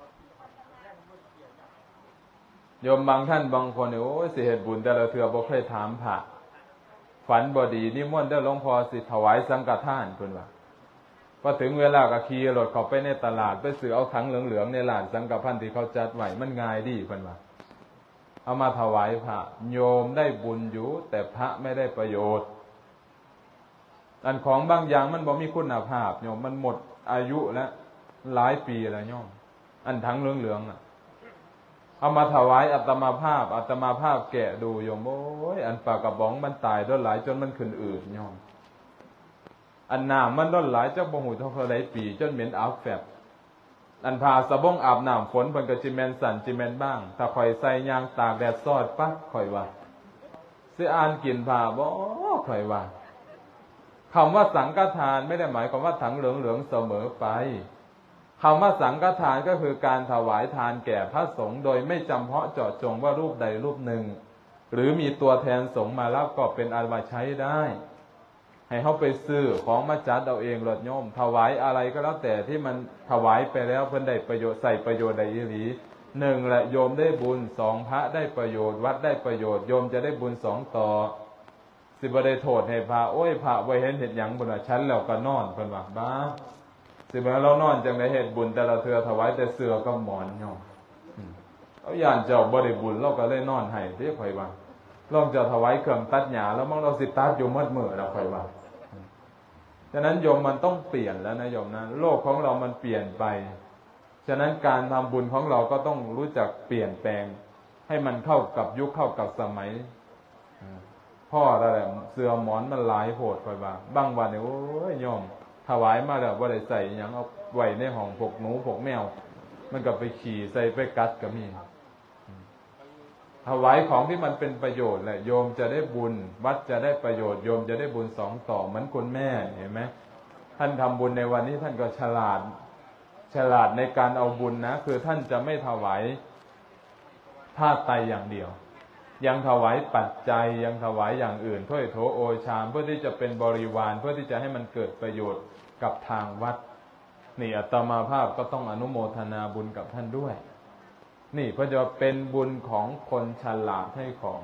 โยมบางท่านบางคนเนี่ยโอ้ยสิเฮ็ดบุญแต่ละเทื่อบ่เคยถามพระฝันบ่ดีนิมนต์เด้อหลวงพ่อสิถวายสังฆทานเพิ่นว่าพอถึงเวลาก็ขี่รถเข้าไปในตลาดไปซื้อเอาถังเหลืองๆในร้านสังฆพันธ์ที่เขาจัดไว้มันง่ายดีเพิ่นว่าเอามาถวายพระโยมได้บุญอยู่แต่พระไม่ได้ประโยชน์อันของบางอย่างมันบ่มีคุณภาพโยมมันหมดอายุแล้วหลายปีแล้วโยมอันถังเหลืองๆอ่ะเอามาถวายอาตมาภาพอาตมาภาพแกะดูโยมโอ้ยอันปากกระป๋องมันตายด้วยหลายจนมันขึ้นอืดโยมอันน้ำมันด้นหลายเจ้าบ่หูเท่าไรปีจนเหม็นอับแฝบอันพาสะบงอาบน้ำฝนเพิ่นก็จิแมนสั่นจิแมนบ้างถ้าข่อยใส่ยางตากแดดซอดปั๊บข่อยว่าสิอ่านกินผ้าบ่ข่อยว่าคำว่าสังฆทานไม่ได้หมายความว่าถังเหลืองๆเสมอไปคำว่าสังฆทานก็คือการถวายทานแก่พระสงฆ์โดยไม่จำเพาะเจาะจงว่ารูปใดรูปหนึ่งหรือมีตัวแทนสงฆ์มารับก็เป็นอันว่าใช้ได้ให้เขาไปซื้อของมาจัดเอาเองหลดโยมถวายอะไรก็แล้วแต่ที่มันถวายไปแล้วเพิ่นได้ประโยชน์ใส่ประโยชน์ใดอีหลีหนึ่งแหละโยมได้บุญสองพระได้ประโยชน์วัดได้ประโยชน์โยมจะได้บุญสองต่อสิบ่ได้โทษให้พระโอ้ยพระไว้เห็นเฮ็ดหยังบ่น่ะฉันแล้วก็นอนเพิ่นว่าบ้าสิบ่เรานอนจังได๋เฮ็ดบุญแต่ละเทื่อถวายแต่เสื้อกับหมอนโยมเอาย่านเจ้าบ่ได้บุญเราก็เลยนอนให้เด้ข่อยว่าลองจะถวายเครื่องตัดหญ้าแล้วมั่งเราสิตัดอยู่มื้อมื้อแล้วค่อยว่าฉะนั้นโยมมันต้องเปลี่ยนแล้วนะโยมนะโลกของเรามันเปลี่ยนไปฉะนั้นการทำบุญของเราก็ต้องรู้จักเปลี่ยนแปลงให้มันเข้ากับยุคเข้ากับสมัยพ่ออะไรเสื้อหมอนมันหลายโหดค่อยว่าบางวันเนี่ยโอ้ยโยมถวายมาแล้วบ่ได้ใส่หยังเอาไว้ในห้องพวกหนูพวกแมวมันก็ไปขี่ใส่ไปกัดก็มีถวายของที่มันเป็นประโยชน์แหละโยมจะได้บุญวัดจะได้ประโยชน์โยมจะได้บุญสองต่อเหมือนคุณแม่เห็นไหมท่านทำบุญในวันนี้ท่านก็ฉลาดฉลาดในการเอาบุญนะคือท่านจะไม่ถวายผ้าไตรอย่างเดียวยังถวายปัจจัยยังถวายอย่างอื่นถ้วยโถโอชามเพื่อที่จะเป็นบริวารเพื่อที่จะให้มันเกิดประโยชน์กับทางวัดนี่อาตมาภาพก็ต้องอนุโมทนาบุญกับท่านด้วยนี่เพื่อจะเป็นบุญของคนฉลาดให้ของ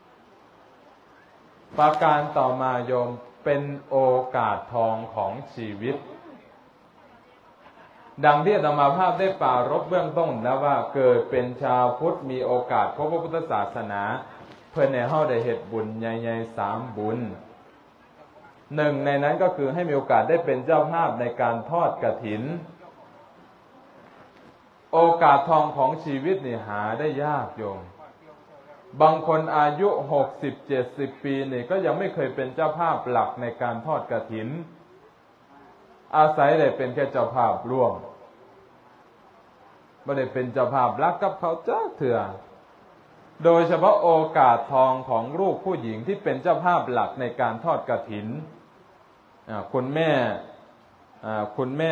ประการต่อมาโยมเป็นโอกาสทองของชีวิตดังที่อาตมาภาพได้ปรารภเบื้องต้นแล้วว่าเกิดเป็นชาวพุทธมีโอกาสพบพระพุทธศาสนาเพื่อในเฮาได้เฮ็ดบุญใหญ่ๆสามบุญหนึ่งในนั้นก็คือให้มีโอกาสได้เป็นเจ้าภาพในการทอดกฐินโอกาสทองของชีวิตนี่หาได้ยากโยมบางคนอายุหกสิบเจ็ดสิบปีนี่ก็ยังไม่เคยเป็นเจ้าภาพหลักในการทอดกฐินอาศัยได้เป็นแค่เจ้าภาพร่วมไม่ได้เป็นเจ้าภาพรักกับเขาจ้าเถื่อโดยเฉพาะโอกาสทองของลูกผู้หญิงที่เป็นเจ้าภาพหลักในการทอดกฐินคุณแม่คุณแม่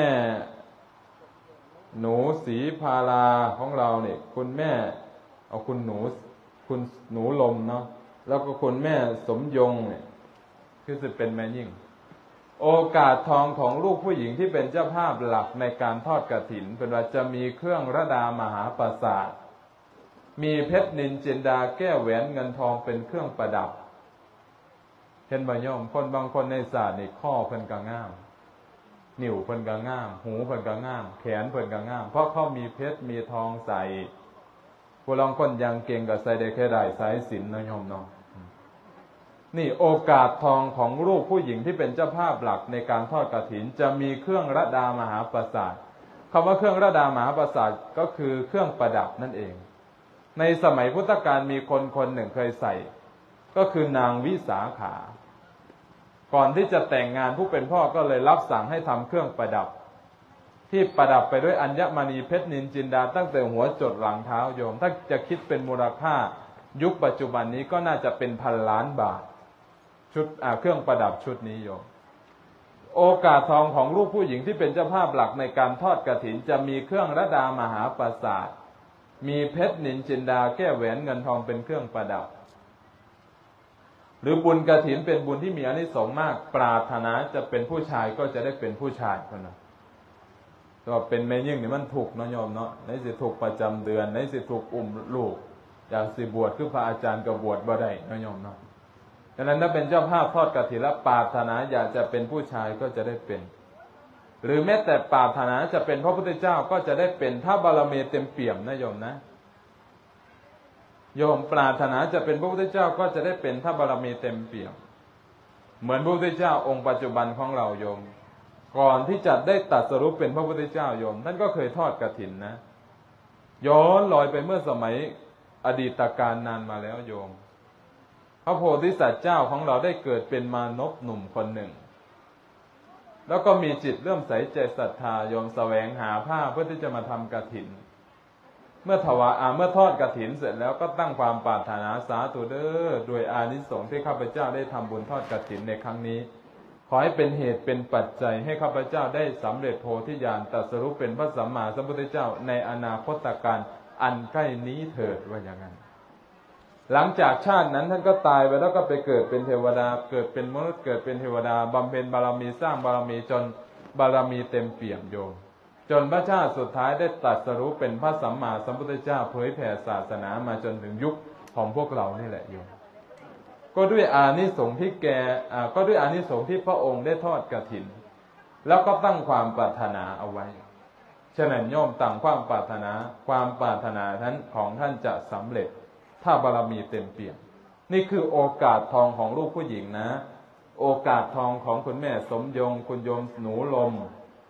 หนูศรีพาราของเราเนี่ยคุณแม่เอาคุณหนูคุณหนูลมเนาะแล้วก็คุณแม่สมยงเนี่ยคือจะเป็นแม่ยิ่งโอกาสทองของลูกผู้หญิงที่เป็นเจ้าภาพหลักในการทอดกฐินเป็นว่าจะมีเครื่องระดามหาปราสาทมีเพชรนิลจินดาแก้วแหวนเงินทองเป็นเครื่องประดับเห็นบ่โยมคนบางคนในศาสตร์นี่ข้อเพิ่นก็งามนิ้วเพิ่นก็งามหูเพิ่นก็งามแขนเพิ่นก็งามเพราะเขามีเพชรมีทองใส่ผู้ลองคนยังเก่งก็ใส่ได้แค่ได้สายสิญจน์นะโยมเนาะนี่โอกาสทองของลูกผู้หญิงที่เป็นเจ้าภาพหลักในการทอดกฐินจะมีเครื่องระดามหาปราสาทคำว่าเครื่องระดามหาปราสาทก็คือเครื่องประดับนั่นเองในสมัยพุทธกาลมีคนคนหนึ่งเคยใส่ก็คือนางวิสาขาก่อนที่จะแต่งงานผู้เป็นพ่อก็เลยรับสั่งให้ทำเครื่องประดับที่ประดับไปด้วยอัญมณีเพชรนิลจินดาตั้งแต่หัวจดหลังเท้าโยมถ้าจะคิดเป็นมูลค่ายุคปัจจุบันนี้ก็น่าจะเป็นพันล้านบาทชุดเครื่องประดับชุดนี้โยมโอกาสทองของลูกผู้หญิงที่เป็นเจ้าภาพหลักในการทอดกฐินจะมีเครื่องระดามหาปราสาทมีเพชรนิลจินดาแก้วแหวนเงินทองเป็นเครื่องประดับหรือบุญกฐินเป็นบุญที่มีอานิสงส์มากปรารถนาจะเป็นผู้ชายก็จะได้เป็นผู้ชายคนนั้นก็เป็นแม่ยิ่งนี่มันถูกเนาะโยมเนาะในสิถูกประจำเดือนในสิถูกอุ้มลูกอย่างสิบวชคือพระอาจารย์ก็บวชบ่ได้เนาะโยมเนาะดังนั้นถ้าเป็นเจ้าภาพทอดกฐินแล้วปรารถนาอยากจะเป็นผู้ชายก็จะได้เป็นหรือแม้แต่ปรารถนาจะเป็นพระพุทธเจ้าก็จะได้เป็นถ้าบารมีเต็มเปี่ยมนะโยมนะโยมปรารถนาจะเป็นพระพุทธเจ้าก็จะได้เป็นถ้าบารมีเต็มเปี่ยมเหมือนพระพุทธเจ้าองค์ปัจจุบันของเราโยมก่อนที่จะได้ตรัสรู้เป็นพระพุทธเจ้าโยมท่านก็เคยทอดกฐินนะย้อนลอยไปเมื่อสมัยอดีตการนานมาแล้วโยมพระโพธิสัตว์เจ้าของเราได้เกิดเป็นมานพหนุ่มคนหนึ่งแล้วก็มีจิตเริ่มใสใจศรัทธาโยมแสวงหาผ้าเพื่อที่จะมาทำกฐินเมื่อถวายเมื่อทอดกฐินเสร็จแล้วก็ตั้งความปรารถนาสาธุเด้อโดยอานิสงส์ที่ข้าพเจ้าได้ทำบุญทอดกฐินในครั้งนี้ขอให้เป็นเหตุเป็นปัจจัยให้ข้าพเจ้าได้สำเร็จโพธิญาณตรัสรู้เป็นพระสัมมาสัมพุทธเจ้าในอนาคตการอันใกล้นี้เถิดว่าอย่างนั้นหลังจากชาตินั้นท่านก็ตายไปแล้วก็ไปเกิดเป็นเทวดาเกิดเป็นมนุษย์เกิดเป็นเทวดาบำเพ็ญบารมีสร้างบารมีจนบารมีเต็มเปี่ยมโยมจนพระชาติสุดท้ายได้ตรัสรู้เป็นพระสัมมาสัมพุทธเจ้าเผยแผ่ศาสนามาจนถึงยุคของพวกเรานี่แหละโยมก็ด้วยอานิสงส์ที่แกก็ด้วยอานิสงส์ที่พระองค์ได้ทอดกฐินแล้วก็ตั้งความปรารถนาเอาไว้ฉะนั้นโยมตั้งความปรารถนาความปรารถนานั้นของท่านจะสำเร็จถ้าบารมีเต็มเปี่ยมนี่คือโอกาสทองของลูกผู้หญิงนะโอกาสทองของคุณแม่สมยงคุณโยมหนูลม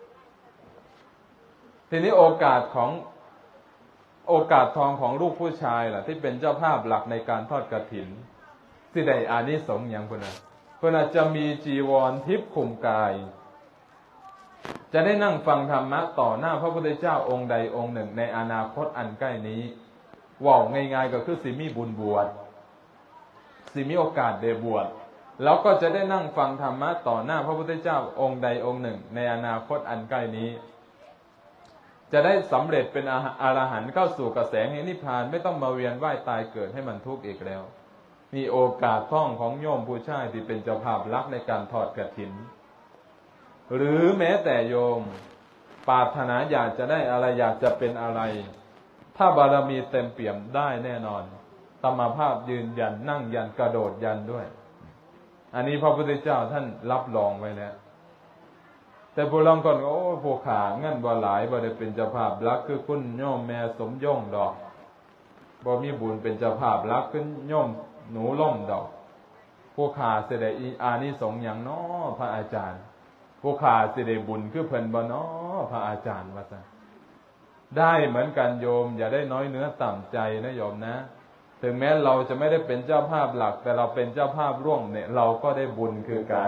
ทีนี้โอกาสของโอกาสทองของลูกผู้ชายล่ะที่เป็นเจ้าภาพหลักในการทอดกฐินที่ได้อานิสงส์อย่างคนนั้นคนอาจจะมีจีวรทิพย์คลุมกายจะได้นั่งฟังธรรมะต่อหน้าพระพุทธเจ้าองค์ใดองค์หนึ่งในอนาคตอันใกล้นี้ว่าง่ายๆก็คือสิมีบุญบวชสิมีโอกาสได้บวชแล้วก็จะได้นั่งฟังธรรมะต่อหน้าพระพุทธเจ้าองค์ใดองค์หนึ่งในอนาคตอันใกล้นี้จะได้สำเร็จเป็นอรหันต์เข้าสู่กระแสแห่งนิพพานไม่ต้องมาเวียนว่ายตายเกิดให้มันทุกข์อีกแล้วมีโอกาสท่องของโยมผู้ชายที่เป็นเจ้าภาพลักในการทอดกฐินหรือแม้แต่โยมปรารถนาอยากจะได้อะไรอยากจะเป็นอะไรถ้าบารมีเต็มเปี่ยมได้แน่นอนธรรมภาพยืนยันนั่งยันกระโดดยันด้วยอันนี้พระพุทธเจ้าท่านรับรองไว้แล้วแต่ผู้ลองก่อนโอ้ผู้ขาเงินบ่หลายบ่ได้เป็นเจ้าภาพลักคือคุณโยมแม่สมยงดอกบ่มีบุญเป็นเจ้าภาพลักขึ้นโยมหนูล่มดอกผู้ขาสิได้อานิสงส์หยังน้อพระอาจารย์ผู้ขาสิได้บุญคือเพิ่นบ่น้อพระอาจารย์ว่าซั่นได้เหมือนกันโยมอย่าได้น้อยเนื้อต่ำใจนะโยมนะถึงแม้เราจะไม่ได้เป็นเจ้าภาพหลักแต่เราเป็นเจ้าภาพร่วมเนี่ยเราก็ได้บุญคือกัน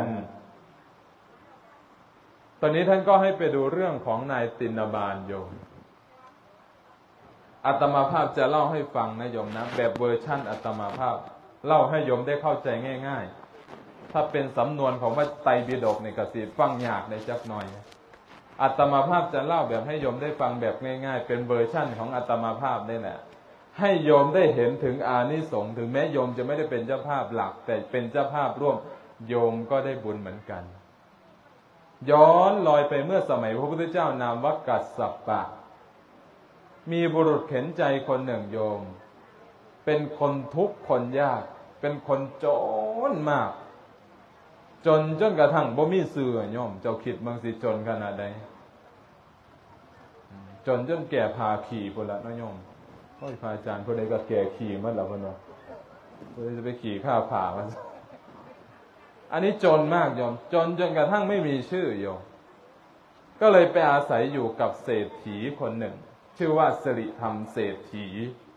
ตอนนี้ท่านก็ให้ไปดูเรื่องของนายติณบาลโยมอาตมาภาพจะเล่าให้ฟังนะโยมนะแบบเวอร์ชั่นอาตมาภาพเล่าให้โยมได้เข้าใจง่ายๆถ้าเป็นสำนวนของพระไตรปิฎกในกสิฟังยากในจักหน่อยอาตมาภาพจะเล่าแบบให้โยมได้ฟังแบบง่ายๆเป็นเวอร์ชั่นของอาตมาภาพนี่แหละให้โยมได้เห็นถึงอานิสงส์ถึงแม้โยมจะไม่ได้เป็นเจ้าภาพหลักแต่เป็นเจ้าภาพร่วมโยมก็ได้บุญเหมือนกันย้อนลอยไปเมื่อสมัยพระพุทธเจ้านามว่ากัสสปะมีบุรุษเข็นใจคนหนึ่งโยมเป็นคนทุกข์คนยากเป็นคนจนมากจนจนกระทั่งบ่มีเสื้อโยมเจ้าคิดบางสิจนขนาดใดจนจนแก่พาขี่พุ่นละน้อยโยมโอ้ยพระอาจารย์ผู้ใดก็แก่ขี่มันแล้วพุ่นเนาะผู้ใดจะไปขี่ข้าผ่ามันอันนี้จนมากโยมจนจนกระทั่งไม่มีชื่อโยมก็เลยไปอาศัยอยู่กับเศรษฐีคนหนึ่งชื่อว่าสิริธรรมเศรษฐี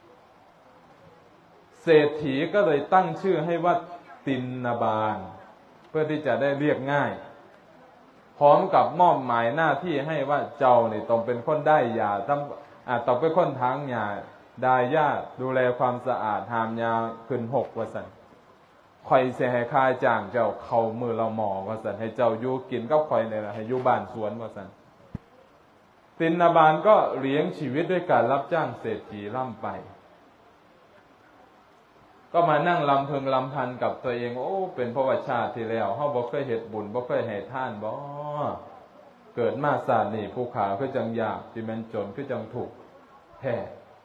เศรษฐีก็เลยตั้งชื่อให้ว่าติณบาลเพื่อที่จะได้เรียกง่ายพร้อมกับมอบหมายหน้าที่ให้ว่าเจ้านี่ต้องเป็นคนได้ยาต้องอ่าต้องเป็นคนทางยาได้ยาดูแลความสะอาดหามยาขึ้นหกว่าซั่นข่อยสิให้ค่าจ้างเจ้าเข้ามือละหมอว่าซั่นให้เจ้าอยู่กินกับข่อยนี่ล่ะให้อยู่บ้านสวนว่าซั่นติณบาลก็เลี้ยงชีวิตด้วยการรับจ้างเศรษฐีร่ำไปก็มานั่งลำพึงลำพันกับตัวเองโอ้เป็นเพราะว่าชาติที่แล้วเฮาบ่เคยเฮ็ดบุญบ่เคยให้ทานบ่เกิดมาชาตินี้ผู้ขาคือจังยากสิแม่นจนคือจังทุกข์แท้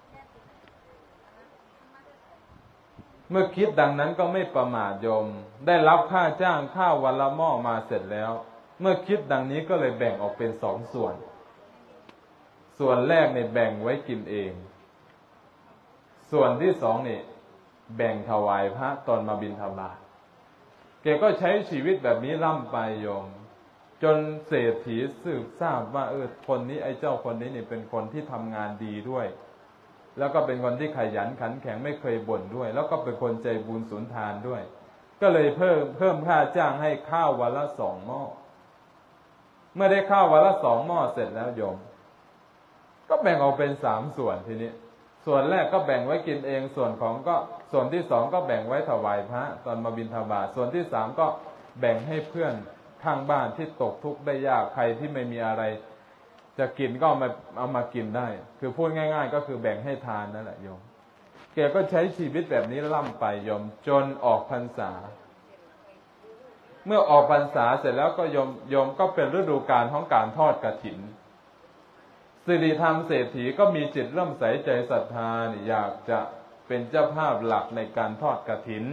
เมื่อคิดดังนั้นก็ไม่ประมาทโยมได้รับค่าจ้างข้าววันละหม้อมาเสร็จแล้วเมื่อคิดดังนี้ก็เลยแบ่งออกเป็นสองส่วนส่วนแรกเนี่ยแบ่งไว้กินเองส่วนที่สองนี่แบ่งถวายพระตอนมาบิณฑบาตแกก็ใช้ชีวิตแบบนี้ร่ำไปโยมจนเศรษฐีสืบทราบว่าเออคนนี้ไอ้เจ้าคนนี้นี่เป็นคนที่ทำงานดีด้วยแล้วก็เป็นคนที่ขยันขันแข็งไม่เคยบ่นด้วยแล้วก็เป็นคนใจบุญสุนทานด้วยก็เลยเพิ่มเพิ่มค่าจ้างให้ข้าววันละสองหม้อเมื่อได้ข้าววันละสองหม้อเสร็จแล้วโยมก็แบ่งออกเป็นสามส่วนทีนี้ส่วนแรกก็แบ่งไว้กินเองส่วนของก็ส่วนที่สองก็แบ่งไว้ถวายพระตอนมาบิณฑบาตส่วนที่สามก็แบ่งให้เพื่อนข้างบ้านที่ตกทุกข์ได้ยากใครที่ไม่มีอะไรจะกินก็เอามาเอามากินได้คือพูดง่ายๆก็คือแบ่งให้ทานนั่นแหละโยมแกก็ใช้ชีวิตแบบนี้ล่ำไปโยมจนออกพรรษาเมื่อออกพรรษาเสร็จแล้วก็โยมโยมก็เป็นฤดูกาลของการทอดกฐินสิริธรรมเศรษฐีก็มีจิตเริ่มใสใจศรัทธาอยากจะเป็นเจ้าภาพหลักในการทอดกฐิน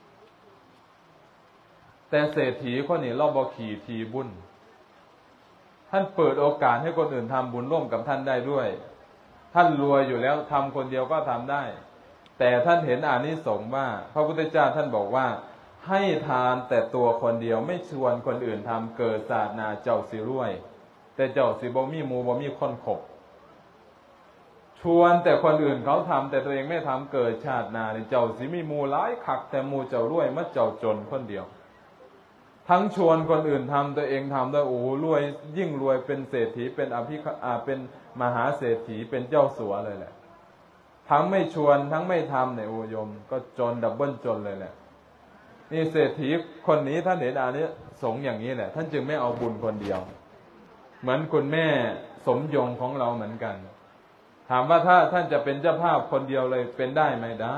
แต่เศรษฐีคนนี้เราบ่ขี่ทีบุญท่านเปิดโอกาสให้คนอื่นทำบุญร่วมกับท่านได้ด้วยท่านรวยอยู่แล้วทำคนเดียวก็ทำได้แต่ท่านเห็นอานิสงส์ว่าพระพุทธเจ้าท่านบอกว่าให้ทานแต่ตัวคนเดียวไม่ชวนคนอื่นทำเกิดศาสนาเจ้าสิรวยแต่เจ้าสิบ่มีหมู่บ่มีคนขบชวนแต่คนอื่นเขาทำแต่ตัวเองไม่ทำเกิดชาติหน้าเจ้าสิมีหมู่หลายคักแต่หมู่เจ้ารวยมาเจ้าจนคนเดียวทั้งชวนคนอื่นทำตัวเองทำด้วยโอ้รวยยิ่งรวยเป็นเศรษฐีเป็นอภิอ่าเป็นมหาเศรษฐีเป็นเจ้าสัวเลยแหละทั้งไม่ชวนทั้งไม่ทำเนี่ยโอ้โยมก็จนดับเบิลจนเลยแหละนี่เศรษฐีคนนี้ท่านเห็นอานิสงส์อย่างนี้แหละท่านจึงไม่เอาบุญคนเดียวเหมือนคุณแม่สมยงของเราเหมือนกันถามว่าถ้าท่านจะเป็นเจ้าภาพคนเดียวเลยเป็นได้ไหมได้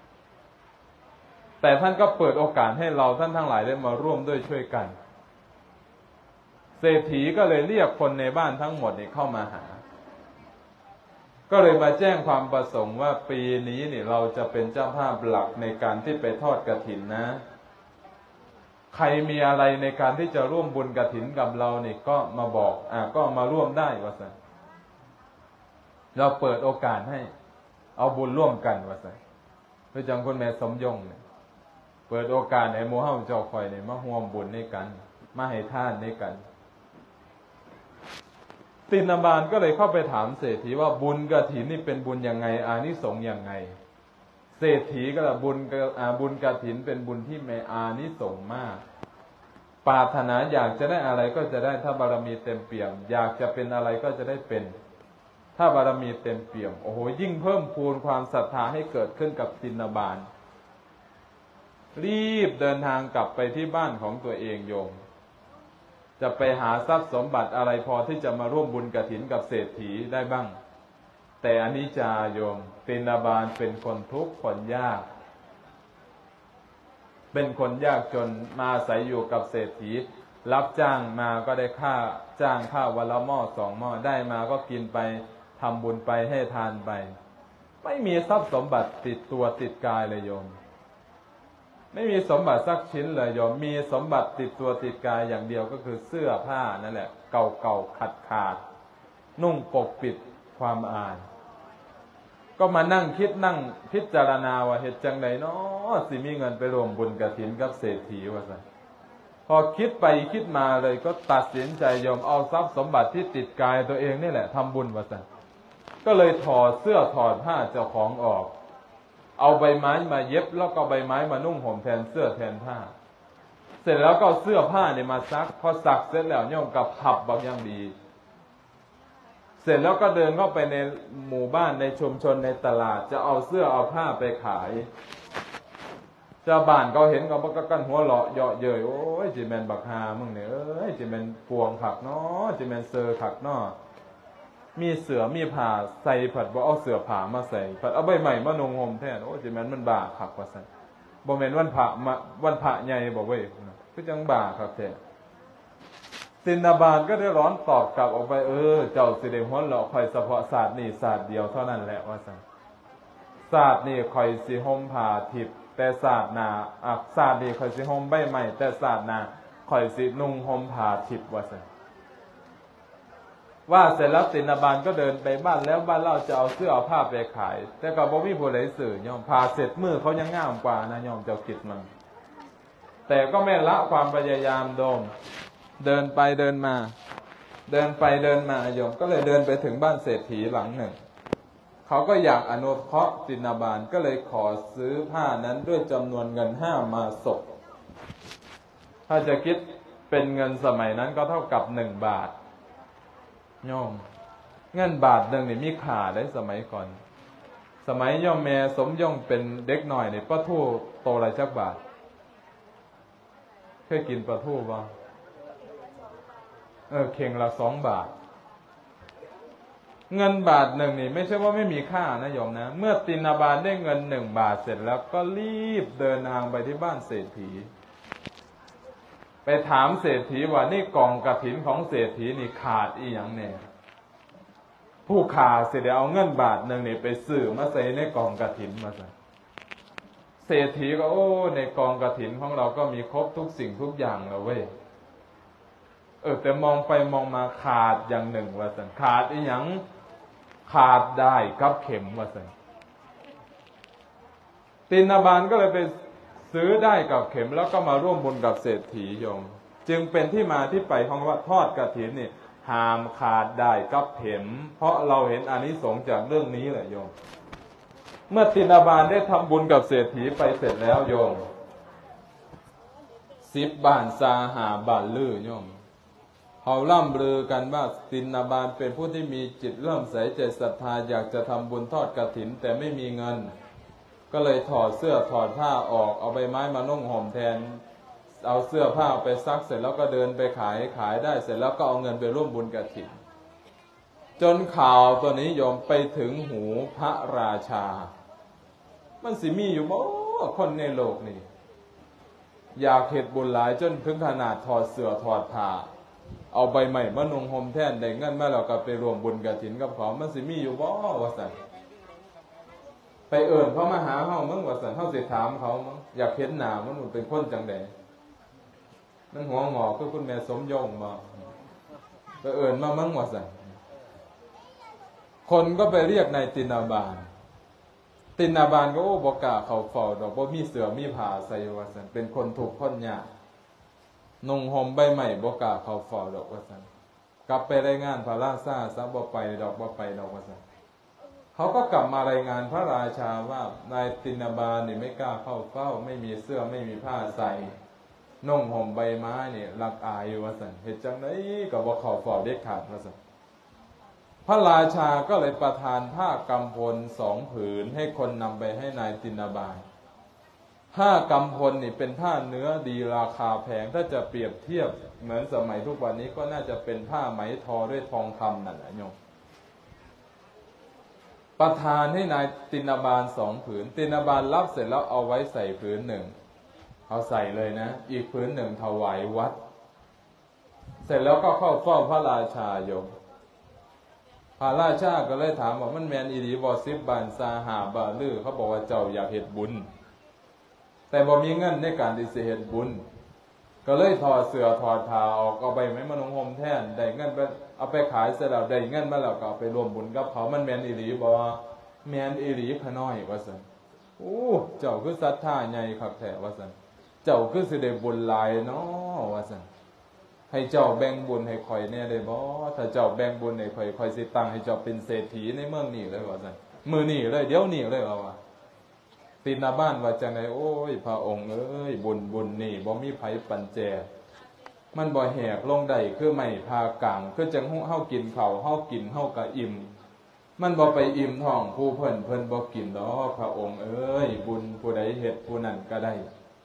แต่ท่านก็เปิดโอกาสให้เราท่านทั้งหลายได้มาร่วมด้วยช่วยกันเศรษฐีก็เลยเรียกคนในบ้านทั้งหมดนี่เข้ามาหาก็เลยมาแจ้งความประสงค์ว่าปีนี้นี่เราจะเป็นเจ้าภาพหลักในการที่ไปทอดกฐินนะใครมีอะไรในการที่จะร่วมบุญกฐินกับเรานี่ก็มาบอกอ่าก็มาร่วมได้ว่าซั่นเราเปิดโอกาสให้เอาบุญร่วมกันว่าซั่นเพื่อจังคุณแม่สมยงเนี่ยเปิดโอกาสให้หมู่เฮาเจ้าข่อยนี่มาร่วมบุญในกันมาให้ทานในกันติณบาลก็เลยเข้าไปถามเศรษฐีว่าบุญกฐินนี่เป็นบุญยังไงอานิสงส์ยังไงเศรษฐีก็ละบุญบุญกฐินเป็นบุญที่มีอานิสงส์มากปรารถนาอยากจะได้อะไรก็จะได้ถ้าบารมีเต็มเปี่ยมอยากจะเป็นอะไรก็จะได้เป็นถ้าบารมีเต็มเปี่ยมโอ้โหยิ่งเพิ่มพูนความศรัทธาให้เกิดขึ้นกับตินบาลรีบเดินทางกลับไปที่บ้านของตัวเองโยมจะไปหาทรัพย์สมบัติอะไรพอที่จะมาร่วมบุญกฐินกับเศรษฐีได้บ้างแต่อนิจจาโยมตินบาลเป็นคนทุกข์คนยากเป็นคนยากจนมาอาศัยอยู่กับเศรษฐีรับจ้างมาก็ได้ค่าจ้างข้าววันละหม้อสองหม้อได้มาก็กินไปทำบุญไปให้ทานไปไม่มีทรัพย์สมบัติติดตัวติดกายเลยโยมไม่มีสมบัติสักชิ้นเลยโยมมีสมบัติติดตัวติดกายอย่างเดียวก็คือเสื้อผ้านั่นแหละเก่าๆขาดๆนุ่งปกปิดความอายก็มานั่งคิดนั่งพิจารณาว่าเหตุจังไดเนาะสิมีเงินไปรวมบุญกฐินกับเศรษฐีว่าซั่นพอคิดไปคิดมาเลยก็ตัดสินใจยอมเอาทรัพย์สมบัติที่ติดกายตัวเองนี่แหละทำบุญว่าซั่นก็เลยถอดเสื้อถอดผ้าเจ้าของออกเอาใบไม้มาเย็บแล้วก็ใบไม้มานุ่งห่มแทนเสื้อแทนผ้าเสร็จแล้วก็เสื้อผ้าเนี่ยมาซักพอซักเสร็จแล้วโยมกับผับบักอย่างดีเสร็จแล้วก็เดินเข้าไปในหมู่บ้านในชุมชนในตลาดจะเอาเสื้อเอาผ้าไปขายชาวบ้านเขาเห็นเขาก็กันหัวเราะเยาะเย้ยโอ้ยจิแมนบักฮามึงเนี่ยเอ้ยจิแมนปวงผักเนาะจิแมนเซอร์ผักเนาะมีเสือมีผ้าใส่ผัดบ่เอาเสือผ้ามาใส่ผัดเอาใบใหม่มานุ่งห่มแทนโอ้ยจิแมนมันบ้าผักว่าซั่นบ่แม่นวันพระมาวันพระใหญ่บ่เว้ยคือจังบ้าครับแท้ตินบาลก็ได้ร้อนตอบกลับออกไปเออเจ้าสิได้หัวเราะข่อยเฉพาะศาสตร์นี่ศาสตร์เดียวเท่านั้นแหละว่าซั่นศาสตร์นี่ข่อยสิห่มผ้าทิพย์แต่ศาสตร์หน้าอ่ะศาสตร์นี่ข่อยสิห่มใบไม้แต่ศาสตร์หน้าข่อยสินุ่งห่มผ้าทิพย์ว่าซั่นว่าเสร็จแล้วตินบาลก็เดินไปบ้านแล้วบ้านเราจะเอาเสื้อเอาผ้าไปขายแต่ก็บ่มีผู้ใดซื้อยอมผ้าเสร็จมือเขายังงามกว่านะยอมเจ้าคิดมันแต่ก็ไม่ละความพยายามโดมเดินไปเดินมาเดินไปเดินมาโยมก็เลยเดินไปถึงบ้านเศรษฐีหลังหนึ่งเขาก็อยากอนุเคราะห์ตินบาลก็เลยขอซื้อผ้านั้นด้วยจำนวนเงินห้ามาศกถ้าจะคิดเป็นเงินสมัยนั้นก็เท่ากับหนึ่งบาทโยมเงินบาทหนึ่งนี่มีค่าได้สมัยก่อนสมัยย่อมแม่สมย่อมเป็นเด็กหน่อยนี่ปลาทูโตละจักบาทเคยกินปลาทูบ่เออเข่งละสองบาทเงินบาทหนึ่งนี่ไม่ใช่ว่าไม่มีค่านะโยมนะเมื่อตินบาลได้เงินหนึ่งบาทเสร็จแล้วก็รีบเดินทางไปที่บ้านเศรษฐีไปถามเศรษฐีว่านี่กองกฐินของเศรษฐีนี่ขาดอีหยังแน่ผู้ขาเสร็จเอาเงินบาทหนึ่งนี่ไปซื้อมาใส่ในกองกฐินมาใส่เศรษฐีก็โอ้ในกองกฐินของเราก็มีครบทุกสิ่งทุกอย่างแล้วเว้ยเออแต่มองไปมองมาขาดอย่างหนึ่งว่าสันขาดอีหยังขาดได้กับเข็มว่าสันตินบาลก็เลยไปซื้อได้กับเข็มแล้วก็มาร่วมบุญกับเศรษฐีโยมจึงเป็นที่มาที่ไปของว่าทอดกฐินนี่ห้ามขาดได้กับเข็มเพราะเราเห็นอานิสงส์จากเรื่องนี้แหละโยมเมื่อตินบาลได้ทำบุญกับเศรษฐีไปเสร็จแล้วโยมสิบบ้านซาหาบ้านลือโยมเขาล่ำลือกันว่าตินบาลเป็นผู้ที่มีจิตเลื่อมใสใจศรัทธาอยากจะทำบุญทอดกฐินแต่ไม่มีเงินก็เลยถอดเสื้อถอดผ้าออกเอาใบไม้มานุ่งห่มแทนเอาเสื้อผ้าไปซักเสร็จแล้วก็เดินไปขายขายได้เสร็จแล้วก็เอาเงินไปร่วมบุญกฐินจนข่าวตัวนี้โยมไปถึงหูพระราชามันสิมีอยู่บ่คนในโลกนี้อยากเฮ็ดบุญหลายจนถึงขนาดถอดเสื้อถอดผ้าเอาใบไม้มานุ่งห่มแทนได้เงินมาแล้วก็ไปร่วมบุญกฐินกับเขามันสิมีอยู่บ่ว่าซั่นไปเอิ้นเขามาหาเฮามึงว่าซั่นเฮาสิถามเขามึงอยากเห็นหน้ามันเป็นคนจังได๋มันหัวงอกคือคุณแม่สมยงบ่ไปเอิ้นมามึงว่าซั่นคนก็ไปเรียกนายตินบาลตินบาลก็โอ้บ่กล้าเข้าเฝ้าดอกบ่มีเสื้อมีผ้าใส่ว่าซั่นเป็นคนทุกข์คนยากนุ่งห่มใบไม้บ่กล้าเข้าเฝ้าดอกว่าซั่นกลับไปรายงานพระราชาซะบ่ไปดอกบ่ไปดอกว่าซั่นเขาก็กลับมารายงานพระราชาว่านายตินบาลนี่ไม่กล้าเข้าเฝ้าไม่มีเสื้อไม่มีผ้าใส่นุ่งห่มใบไม้เนี่ยรักอายอยู่ว่าสันเหตุจังไดก็บ่เข้าเฝ้าเด็ดขาดว่าสันพระราชาก็เลยประทานผ้ากำพลสองผืนให้คนนำไปให้นายตินบาลผ้ากำพลนี่เป็นผ้าเนื้อดีราคาแพงถ้าจะเปรียบเทียบเหมือนสมัยทุกวันนี้ก็น่าจะเป็นผ้าไหมทอด้วยทองคำนั่นแหละโยมประทานให้นายตินบาลสองผืนตินบาลรับเสร็จแล้วเอาไว้ใส่ผืนหนึ่งเอาใส่เลยนะอีกผืนหนึ่งถวายวัดเสร็จแล้วก็เข้าเฝ้าพระราชาโยมพระราชาก็เลยถามว่ามันแมนอีดีบอสิบบานซาหาบาลือเขาบอกว่าเจ้าอยากเฮ็ดบุญแต่บ่มีเงินในการที่จะเฮ็ดบุญก็เลยถอดเสื้อถอดผ้าออกเอาใบไม้มานุ่งห่มแทนได้เงินไปเอาไปขายเสร็จแล้วได้เงินมาแล้วก็เอาไปรวมบุญกับเขามันแมนอีหลีบ่แมนอีหลีขะน้อยว่าซั่นโอ้เจ้าคือศรัทธาใหญ่คักแท้ว่าซั่นเจ้าคือสิได้บุญหลายเนาะว่าซั่นให้เจ้าแบ่งบุญให้ข่อยแน่ได้บ่ถ้าเจ้าแบ่งบุญให้ข่อยข่อยสิตั้งให้เจ้าเป็นเศรษฐีในเมืองนี้เลยว่าซั่นมื้อนี้เลยเดี๋ยวนี้เลยว่าตินบาลว่าจังได๋โอ้ยพระองค์เอ้ยบุญบุญนี่บ่มีไผปันแจมันบ่แหกลงได้คือไม้พากลางคือจังเฮากินข้าวเฮากินเฮาก็อิ่มมันบ่ไปอิ่มท้องผู้เพิ่นเพิ่นบ่กินดอกพระองค์เอ้ยบุญผู้ใดเฮ็ดผู้นั้นก็ได้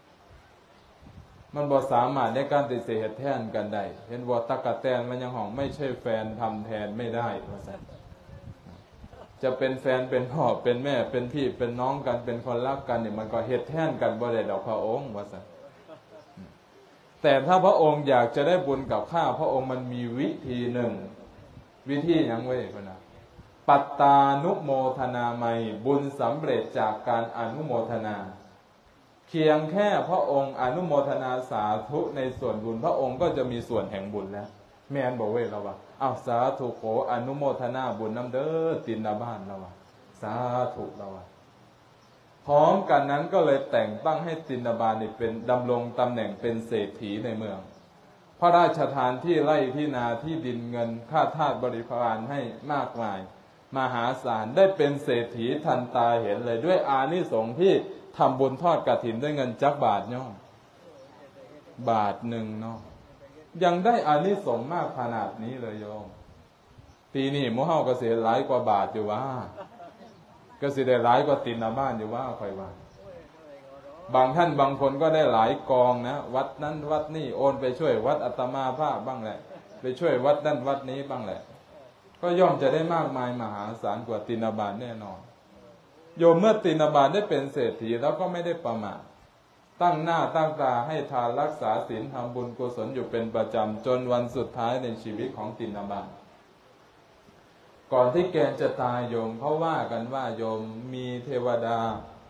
มันบ่สามารถในการที่จะเฮ็ดแทนกันได้เห็นบ่ตั๊กแตนมันยังห้องไม่ใช่แฟนทำแทนไม่ได้ว่าซั่นจะเป็นแฟนเป็นพ่อเป็นแม่เป็นพี่เป็นน้องกันเป็นคนรักกันเนี่ยมันก็เฮ็ดแทนกันบ่ได้ดอกพระองค์ว่าซั่นแต่ถ้าพระองค์อยากจะได้บุญกับข้าพระองค์มันมีวิธีหนึ่งวิธีหยังเว้ยพุ่นน่ะปัตตานุโมทนาไมบุญสำเร็จจากการอนุโมทนาเพียงแค่พระองค์อนุโมทนาสาธุในส่วนบุญพระองค์ก็จะมีส่วนแห่งบุญแล้วแม่นบอกเว้ยเราว่าอ้าวสาธุโขอนุโมทนาบุญน้ำเด้อตินบาลเราว่าสาธุเราว่าพร้อมกันนั้นก็เลยแต่งตั้งให้ตินบาลนี่เป็นดำรงตำแหน่งเป็นเศรษฐีในเมืองพระราชทานที่ไร่ที่นาที่ดินเงินค่าทาสบริพารให้มากมายมหาศาลได้เป็นเศรษฐีทันตาเห็นเลยด้วยอานิสงส์ที่ทำบุญทอดกฐินด้วยเงินจักบาทเนาะบาทหนึ่งเนาะยังได้อานิสงส์มากขนาดนี้เลยโยมปีนี้หมู่เฮาก็สิหลายกว่าบาทอยู่ว่าก็สิได้หลายกว่าตินบาลอยู่ว่าค่อยว่าบางท่านบางคนก็ได้หลายกองนะวัดนั้นวัดนี้โอนไปช่วยวัดอาตมาภาพบ้างแหละไปช่วยวัดนั้นวัดนี้บ้างแหละก็ย่อมจะได้มากมายมหาศาลกว่าตินบาลแน่นอนโยมเมื่อตินบาลได้เป็นเศรษฐีแล้วก็ไม่ได้ประมาทตั้งหน้าตั้งตาให้ทานรักษาศีลทำบุญกุศลอยู่เป็นประจำจนวันสุดท้ายในชีวิตของตินบาลก่อนที่แกจะตายโยมเขาว่ากันว่าโยมมีเทวดา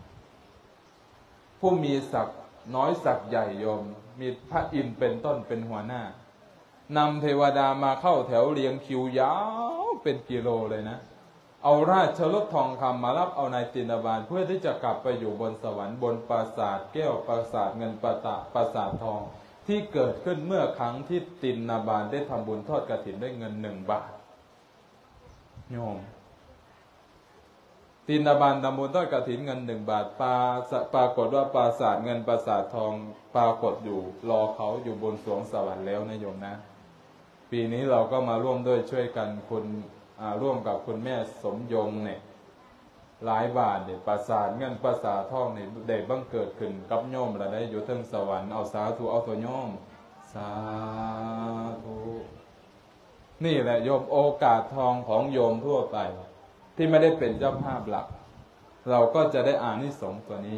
ผู้มีศักดิ์น้อยศักดิ์ใหญ่โยมมีพระอินทร์เป็นต้นเป็นหัวหน้านำเทวดามาเข้าแถวเรียงคิวยาวเป็นกิโลเลยนะเอาราชรถทองคำมารับเอานายตินบาลเพื่อที่จะกลับไปอยู่บนสวรรค์บนปราสาทแก้วปราสาทเงินปราสาทปราสาททองที่เกิดขึ้นเมื่อครั้งที่ตินบาลได้ทำบุญทอดกฐินด้วยเงินหนึ่งบาทโยมตินบาลทำบุญทอดกฐินเงินหนึ่งบาทปาปรากฏว่าปราสาทเงินปราสาททองปรากฏอยู่รอเขาอยู่บนสวงสวรรค์แล้วนะโยมนะปีนี้เราก็มาร่วมด้วยช่วยกันคุณร่วมกับคุณแม่สมยงเนี่ยหลายบาทเนี่ยปราสาทเงินปราสาททองเนี่ยได้บังเกิดขึ้นกับโยมละได้อยู่เทิงสวรรค์เอาสาธุเอาตัวโยมสาธุนี่แหละโยมโอกาสทองของโยมทั่วไปที่ไม่ได้เป็นเจ้าภาพหลักเราก็จะได้อานิสงส์ตัวนี้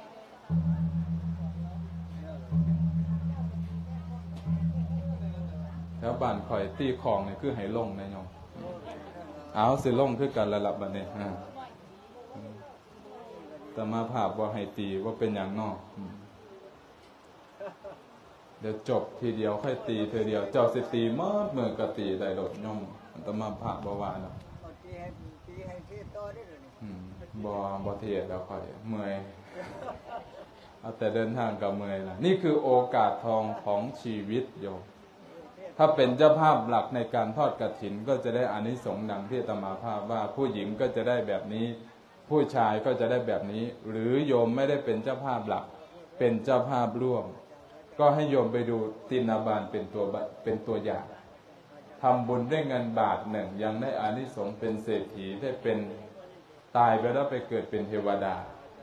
แล้วบ้านข่อยตีคลองเนี่ยคือให้ลงนะโยมเอาสิลงคือกันระดับบัดนี้ฮะแต่มาภาพว่าให้ตีว่าเป็นอย่างนอกเดี๋ยวจบทีเดียวค่อยตีทีเดียวเจ้าสิตีมอดเมื่อกะตีได้โดดย่อมแต่มาภาพบ่ว่าเนาะบ่บ่เทศแล้วค่อยเมื่อยเอาแต่เดินทางกับเมื่อยล่ะนี่คือโอกาสทองของชีวิตโยมถ้าเป็นเจ้าภาพหลักในการทอดกฐินก็จะได้อานิสงส์ดังที่อาตมาภาพว่าผู้หญิงก็จะได้แบบนี้ผู้ชายก็จะได้แบบนี้หรือโยมไม่ได้เป็นเจ้าภาพหลักเป็นเจ้าภาพร่วมก็ให้โยมไปดูตินาบาลเป็นตัวเป็นตัวอย่างทำบุญด้วยเงินบาทหนึ่งยังได้อานิสงส์เป็นเศรษฐีได้เป็นตายไปแล้วไปเกิดเป็นเทวดา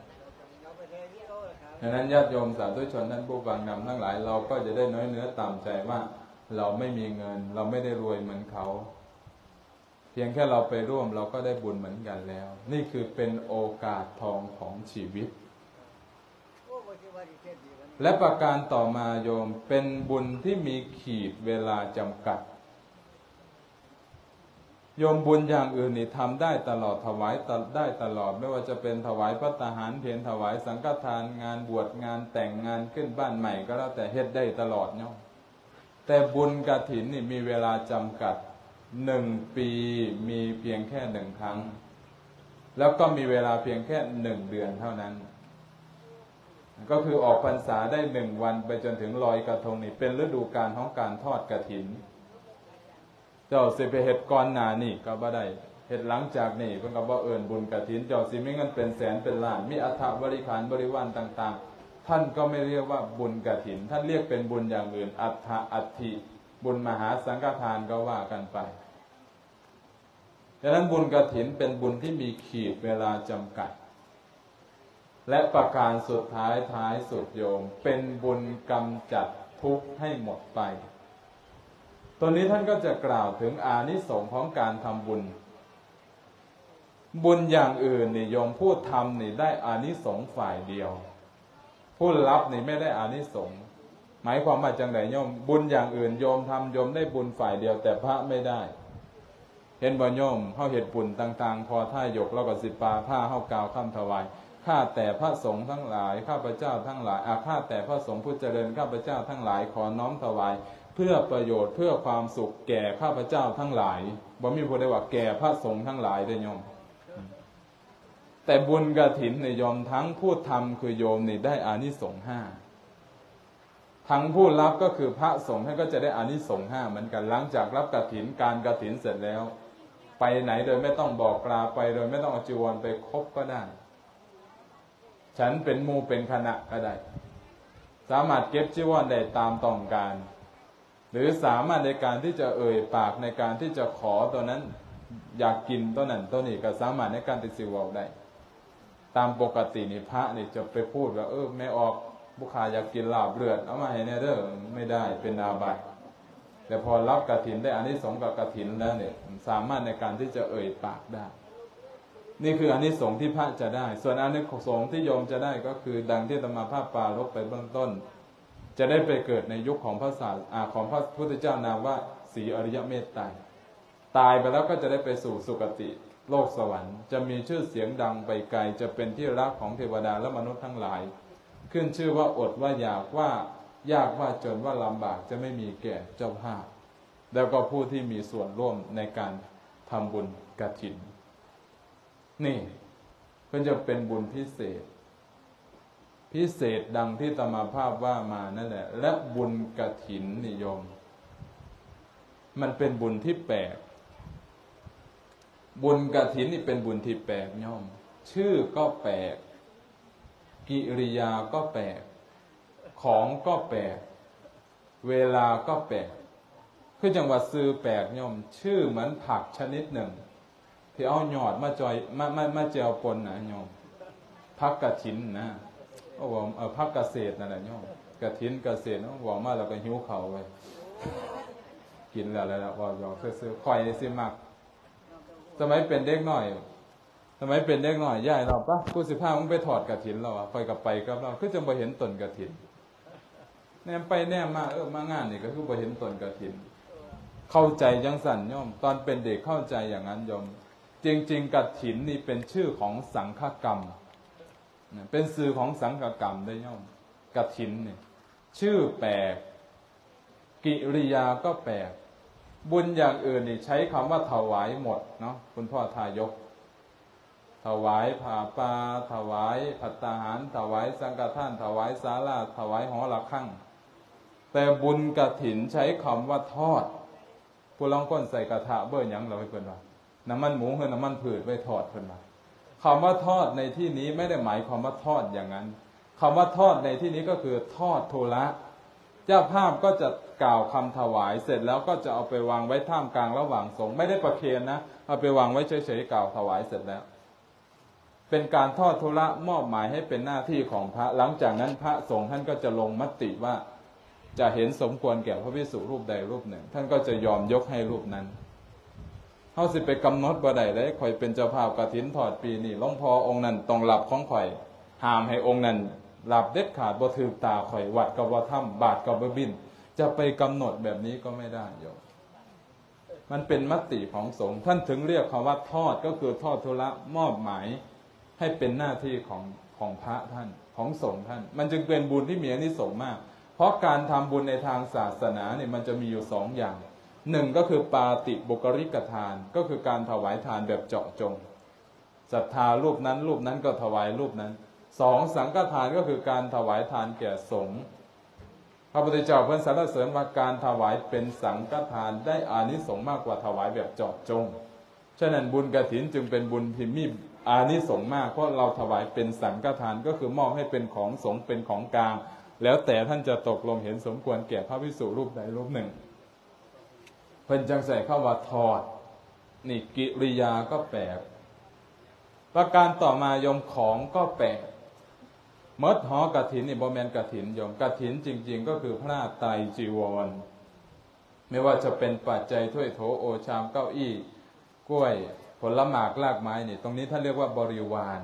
ดังนั้นญาติโยมสาธุชนท่านผู้ฟังนำทั้งหลายเราก็จะได้น้อยเนื้อต่ำใจว่าเราไม่มีเงินเราไม่ได้รวยเหมือนเขาเพียงแค่เราไปร่วมเราก็ได้บุญเหมือนกันแล้วนี่คือเป็นโอกาสทองของชีวิตและประการต่อมาโยมเป็นบุญที่มีขีดเวลาจำกัดโยมบุญอย่างอื่นนี่ทำได้ตลอดถวายได้ตลอดไม่ว่าจะเป็นถวายพระทหารเพลถวายสังฆทานงานบวชงานแต่งงานขึ้นบ้านใหม่ก็แล้วแต่เฮ็ดได้ตลอดเนาะแต่บุญกฐินนี่มีเวลาจำกัดหนึ่งปีมีเพียงแค่หนึ่งครั้งแล้วก็มีเวลาเพียงแค่หนึ่งเดือนเท่านั้นก็คือออกพรรษาได้หนึ่งวันไปจนถึงลอยกระทงนี่เป็นฤดูกาลของการทอดกฐินเจ้าสิไปเฮ็ดก่อนหน้านี่ก็บ่ได้เฮ็ดหลังจากนี่เพิ่นก็บ่เอิ้นบุญกฐินเจ้าสิมีเงินเป็นแสนเป็นล้านมีอัฐบริขารบริวารต่างๆท่านก็ไม่เรียกว่าบุญกฐินท่านเรียกเป็นบุญอย่างอื่นอัฐอัฐิบุญมหาสังฆทานก็ว่ากันไปดังนั้นบุญกฐินเป็นบุญที่มีขีดเวลาจำกัดและประการสุดท้ายท้ายสุดโยมเป็นบุญกำจัดทุกข์ให้หมดไปตัวนี้ท่านก็จะกล่าวถึงอานิสงส์ของการทำบุญบุญอย่างอื่นนี่โยมผู้ทำนี่ได้อานิสงส์ฝ่ายเดียวผู้รับนี่ไม่ได้อานิสงส์หมายความว่าจังไดโยมบุญอย่างอื่นโยมทำโยมได้บุญฝ่ายเดียวแต่พระไม่ได้เห็นบ่โยมเฮาเฮ็ดบุญต่างๆพอท่ายกแล้วก็สิปาผ้าเฮากล่าวคำถวายข้าแต่พระสงฆ์ทั้งหลายข้าพเจ้าทั้งหลายอาข้าแต่พระสงฆ์ผู้เจริญข้าพเจ้าทั้งหลายขอน้อมถวายเพื่อประโยชน์เพื่อความสุขแก่ข้าพเจ้าทั้งหลายบ่มีผู้ใดว่าแก่พระสงฆ์ทั้งหลายเด้อโยมแต่บุญกฐินในโยมทั้งผู้ทำคือโยมนี่ได้อานิสงส์ห้าทั้งผู้รับก็คือพระสงฆ์ท่านก็จะได้อานิสงส์ห้าเหมือนกันหลังจากรับกฐินการกฐินเสร็จแล้วไปไหนโดยไม่ต้องบอกกล่าวไปโดยไม่ต้องเอาจีวรไปคบก็ได้ฉันเป็นหมู่เป็นคณะก็ได้สามารถเก็บจีวรได้ตามต้องการหรือสามารถในการที่จะเอ่ยปากในการที่จะขอตัวนั้นอยากกินตัวนั้นตัวนี้ก็สามารถในการติดสิวได้ตามปกตินี่พระนี่จะไปพูดว่าเออไม่ออกบุคคาอยากกินลาบเลือดเอามาให้แน่เด้อไม่ได้เป็นอาบัติแต่พอรับกฐินได้อานิสงส์กับกฐินแล้วเนี่ยสามารถในการที่จะเอ่ยปากได้นี่คืออานิสงส์ที่พระจะได้ส่วนอานิสงส์ที่โยมจะได้ก็คือดังที่อาตมาภาพปรารภไปเบื้องต้นจะได้ไปเกิดในยุคของพระศาสนาของพระพุทธเจ้านามว่าศรีอริยเมตไตรตายไปแล้วก็จะได้ไปสู่สุคติโลกสวรรค์จะมีชื่อเสียงดังไปไกลจะเป็นที่รักของเทวดาและมนุษย์ทั้งหลายขึ้นชื่อว่าอดว่าอยากว่ายากว่าจนว่าลำบากจะไม่มีแก่เจ้าภาพแล้วก็ผู้ที่มีส่วนร่วมในการทำบุญกฐินนี่ก็จะเป็นบุญพิเศษพิเศษดังที่อาตมาภาพว่ามานั่นแหละและบุญกฐินนิยมมันเป็นบุญที่แปลกบุญกฐินนี่เป็นบุญที่แปลกย่อมชื่อก็แปลกกิริยาก็แปลกของก็แปลกเวลาก็แปลกคือจังหวัดซื้อแปลกย่อมชื่อเหมือนผักชนิดหนึ่งที่เอาหยอดมาจอยมามามาเจียวปนนะโยมพักกฐินนะโอ้ว่าเออพักเกษตรนั่นแหละโยมกฐินเกษตรเนาะว่ามาแล้วก็หิวข้าวไว้กินแล้วแล้วว่าหยอกซื่อๆข่อยสิมักสมัยเป็นเด็กน้อยสมัยเป็นเด็กน้อยย่ายเราปะกูสิพามึงไปถอดกฐินเราอ่ะข่อยก็ไปกับเราคือจังบ่เห็นต้นกฐินแนมไปแนมมาเออมางานนี่ก็คือบ่เห็นต้นกฐินเข้าใจจังสั่นโยมตอนเป็นเด็กเข้าใจอย่างนั้นโยมจริงๆกฐินนี่เป็นชื่อของสังฆกรรมเป็นสื่อของสังฆกรรมได้ย่อมกฐินนี่ชื่อแปลกกิริยาก็แปลกบุญอย่างอื่นนี่ใช้คำว่าถวายหมดเนาะคุณพ่อทายกถวายผ้าป่าถวายภัตตาหารถวายสังฆทานถวายศาลาถวายหอระฆังแต่บุญกฐินใช้คำว่าทอดผู้ลองก้นใส่กระทะเบอร์หยังเราให้เพิ่นว่าน้ำมันหมูคือน้ำมันผืดไว้ทอดเพิ่นว่าคำว่าทอดในที่นี้ไม่ได้หมายความว่าทอดอย่างนั้นคำว่าทอดในที่นี้ก็คือทอดโทละเจ้าภาพก็จะกล่าวคำถวายเสร็จแล้วก็จะเอาไปวางไว้ท่ามกลางระหว่างสงฆ์ไม่ได้ประเคนนะเอาไปวางไว้เฉยๆกล่าวถวายเสร็จแล้วเป็นการทอดโทละมอบหมายให้เป็นหน้าที่ของพระหลังจากนั้นพระสงฆ์ท่านก็จะลงมติว่าจะเห็นสมควรแก่พระภิกษุรูปใดรูปหนึ่งท่านก็จะยอมยกให้รูปนั้นเฮาสิไปกำหนดบ่ได้เลยข่อยเป็นเจ้าภาพกฐินทอดปีนี้หลวงพ่อองค์นั้นต้องหลับของข่อยห้ามให้องค์นั้นหลับเด็ดขาดบ่ถือตาข่อยวัดก็บ่ทำบาทก็บ่บิณจะไปกำหนดแบบนี้ก็ไม่ได้โยมมันเป็นมติของสงฆ์ท่านถึงเรียกคำว่าทอดก็คือทอดทุระมอบหมายให้เป็นหน้าที่ของของพระท่านของสงฆ์ท่านมันจึงเป็นบุญที่มีอานิสงส์มากเพราะการทำบุญในทางศาสนาเนี่ยมันจะมีอยู่สองอย่างหนึ่งก็คือปาติบุคริกทานก็คือการถวายทานแบบเจาะจงศรัทธารูปนั้นรูปนั้นก็ถวายรูปนั้นสองสังฆทานก็คือการถวายทานแก่สงฆ์พระพุทธเจ้าเพิ่นสรรเสริญว่าการถวายเป็นสังฆทานได้อานิสงส์มากกว่าถวายแบบเจาะจงฉะนั้นบุญกฐินจึงเป็นบุญที่มีอานิสงส์มากเพราะเราถวายเป็นสังฆทานก็คือมอบให้เป็นของสงฆ์เป็นของกลางแล้วแต่ท่านจะตกลงเห็นสมควรแก่พระภิกษุรูปใดรูปหนึ่งเพิ่นจังใส่เข้าว่าทอดนี่กิริยาก็แปลกประการต่อมาโยมของก็แปลกมดหอกฐินนี่บ่แม่นกฐินโยมกฐินจริงๆก็คือผ้าไตรจีวรไม่ว่าจะเป็นปัจจัยถ้วยโถโอชามเก้าอี้กล้วยผลหมากรากไม้นี่ตรงนี้ท่านเรียกว่าบริวาร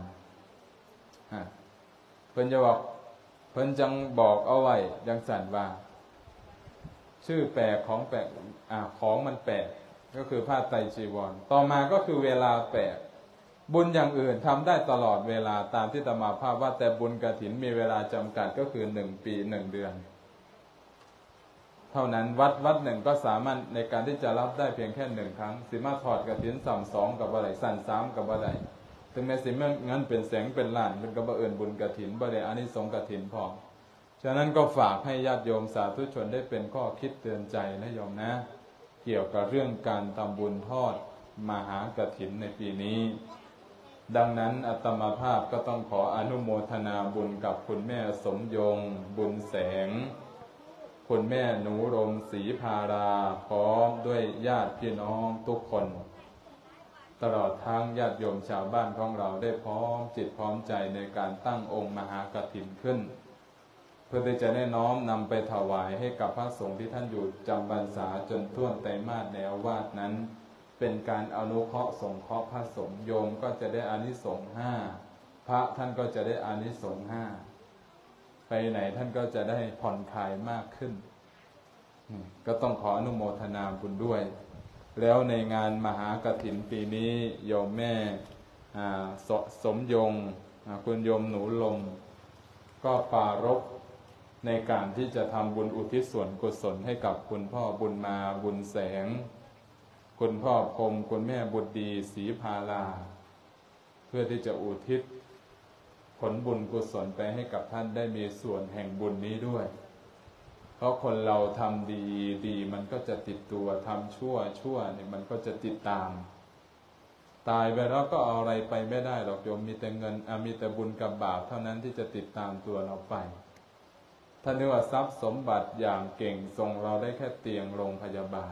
เพิ่นจะบอกเพิ่นจังบอกเอาไว้จังสั่นว่าชื่อแปลกของแปลกอ่าของมันแปลกก็คือผ้าไตรจีวรต่อมาก็คือเวลาแปลกบุญอย่างอื่นทำได้ตลอดเวลาตามที่อาตมาภาพว่าแต่บุญกฐินมีเวลาจำกัดก็คือหนึ่งปีหนึ่งเดือนเท่านั้นวัดวัดหนึ่งก็สามารถในการที่จะรับได้เพียงแค่หนึ่งครั้งสิมาถอดกฐินสามสองกับอะไรสั่นสามกับอะไรถึงแม้สิมันงั้นเป็นแสงเป็นล้านเป็นกระเบื้องบุญกฐินบ่ได้อานิสงส์กฐินพอฉะนั้นก็ฝากให้ญาติโยมสาธุชนได้เป็นข้อคิดเตือนใจนะโยมนะเกี่ยวกับเรื่องการทำบุญทอดมหากฐินในปีนี้ดังนั้นอาตมาภาพก็ต้องขออนุโมทนาบุญกับคุณแม่สมยงบุญแสงคุณแม่หนูรมศรีภาราพร้อมด้วยญาติพี่น้องทุกคนตลอดทั้งญาติโยมชาวบ้านของเราได้พร้อมจิตพร้อมใจในการตั้งองค์มหากฐินขึ้นเพื่อที่จะได้น้อมนำไปถวายให้กับพระสงฆ์ที่ท่านอยู่จำพรรษาจนท่วนไตรมาสแนววาดนั้นเป็นการอนุเคราะห์สงเคราะห์พระสงฆ์โยมก็จะได้อานิสงส์ห้าพระท่านก็จะได้อานิสงส์ห้าไปไหนท่านก็จะได้ผ่อนคลายมากขึ้นก็ต้องขออนุโมทนาบุญด้วยแล้วในงานมหากฐินปีนี้โยมแม่ส, สมยงคุณโยมหนูลมก็ปรารภในการที่จะทำบุญอุทิศส่วนกุศลให้กับคุณพ่อบุญมาบุญแสงคุณพ่อพรหมคุณแม่บุตรดีศรีภาลาเพื่อที่จะอุทิศผลบุญกุศลไปให้กับท่านได้มีส่วนแห่งบุญนี้ด้วยเพราะคนเราทำดีดีมันก็จะติดตัวทำชั่วชั่วเนี่ยมันก็จะติดตามตายไปแล้วก็เอาอะไรไปไม่ได้หรอกโยมมีแต่เงินมีแต่บุญกับบาปเท่านั้นที่จะติดตามตัวเราไปท่านเรียกว่าทรัพย์สมบัติอย่างเก่งส่งเราได้แค่เตียงโรงพยาบาล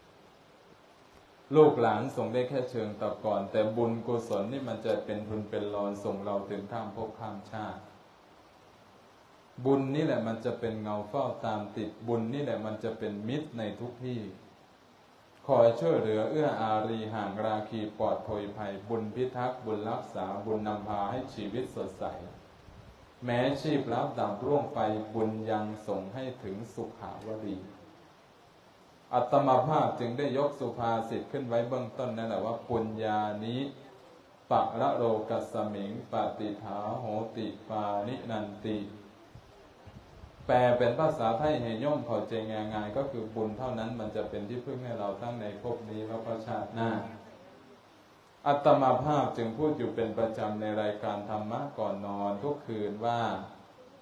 ลูกหลานส่งได้แค่เชิงตะกอนแต่บุญกุศลนี่มันจะเป็นทุนเป็นรอนส่งเราถึงข้ามภพข้ามชาติบุญนี่แหละมันจะเป็นเงาเฝ้าตามติดบุญนี่แหละมันจะเป็นมิตรในทุกที่คอยช่วยเหลือเอื้ออารีห่างราคีปลอดโผยภัยบุญพิทักษ์บุญรักษาบุญนำพาให้ชีวิตสดใสแม้ชีพลับดับร่วงไปบุญยังส่งให้ถึงสุขาวดีอัตมาภาพจึงได้ยกสุภาษิตขึ้นไว้เบื้องต้นนั่นแหละว่าปุญญานิปะระโรกัสสมิงปฏิภาโหติปานินันติแปลเป็นภาษาไทยให้ย่อมเข้าใจง่ายๆก็คือบุญเท่านั้นมันจะเป็นที่พึ่งให้เราทั้งในภพนี้และชาติหน้าอัตมาภาพจึงพูดอยู่เป็นประจำในรายการธรรมะก่อนนอนทุกคืนว่าข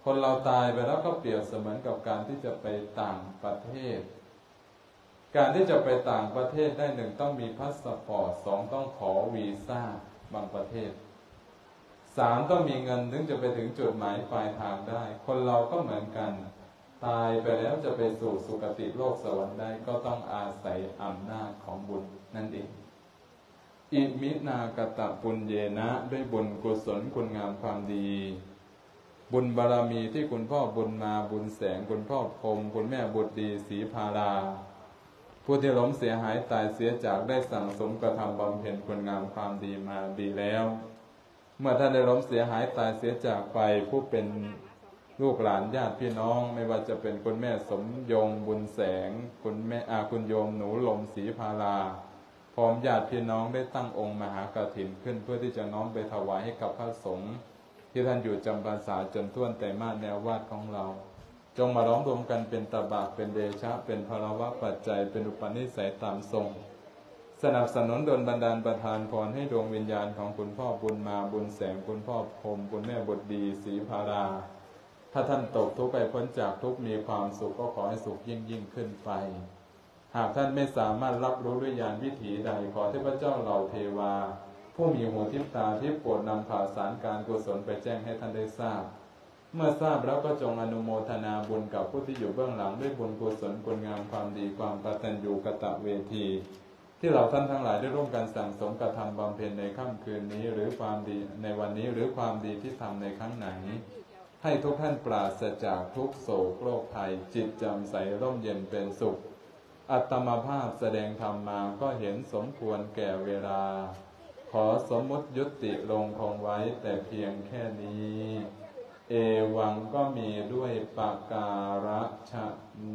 คนเราตายไปแล้วก็เปรียบเสมือนกับการที่จะไปต่างประเทศการที่จะไปต่างประเทศได้หนึ่งต้องมีพาสปอร์ตสองต้องขอวีซ่าบางประเทศสามต้องมีเงินถึงจะไปถึงจุดหมายปลายทางได้คนเราก็เหมือนกันตายไปแล้วจะไปสู่สุคติโลกสวรรค์ได้ก็ต้องอาศัยอำนาจของบุญนั่นเองอิมินากตปุญเยนะด้วยบุญกุศลคุณงามความดีบุญบารมีที่คุณพ่อบุญมาบุญแสงคุณพ่อพรหมคุณแม่บุตรดีศรีภาราผู้ที่ล้มเสียหายตายเสียจากได้สั่งสมกระทำบำเพ็ญคุณงามความดีมาดีแล้วเมื่อท่านได้ล้มเสียหายตายเสียจากไปผู้เป็นลูกหลานญาติพี่น้องไม่ว่าจะเป็นคุณแม่สมยงบุญแสงคุณแม่อาคุณโยมหนูลมศรีภาราพร้อมญาติพี่น้องได้ตั้งองค์มหากฐินขึ้นเพื่อที่จะน้อมไปถวายให้กับพระสงฆ์ที่ท่านอยู่จำพรรษาจนท่วนแต่มาแนววาดของเราจงมาล้อมรวมกันเป็นตบะเป็นเดชะเป็นภรวะปัจจัยเป็นอุปนิสัยตามทรงสนับสนุนดลบันดาลประทานพรให้ดวงวิญญาณของคุณพ่อบุญมาบุญแสงคุณพ่อพรหมคุณแม่บุตรดีศรีภาราถ้าท่านตกทุกข์ไปพ้นจากทุกข์มีความสุขก็ขอให้สุขยิ่งยิ่งขึ้นไปหากท่านไม่สามารถรับรู้ด้วยญาณวิถีใดขอเทพเจ้าเหล่าเทวาผู้มีหูทิพตาที่โปรดนำข่าวสารการกุศลไปแจ้งให้ท่านได้ทราบเมื่อทราบแล้วก็จงอนุโมทนาบุญกับผู้ที่อยู่เบื้องหลังด้วยบุญกุศลคุณงามความดีความกตัญญูกตเวทีที่เราท่านทั้งหลายได้ร่วมกันสั่งสมกระทำบำเพ็ญในค่ำคืนนี้หรือความดีในวันนี้หรือความดีที่ทำในครั้งไหนให้ทุกท่านปราศจากทุกโศกโรคภัยจิตแจ่มใสร่มเย็นเป็นสุขอัตมภาพแสดงธรรมมาก็เห็นสมควรแก่เวลาขอสมมุติยุติลงคงไว้แต่เพียงแค่นี้เอวังก็มีด้วยปาการะฉะ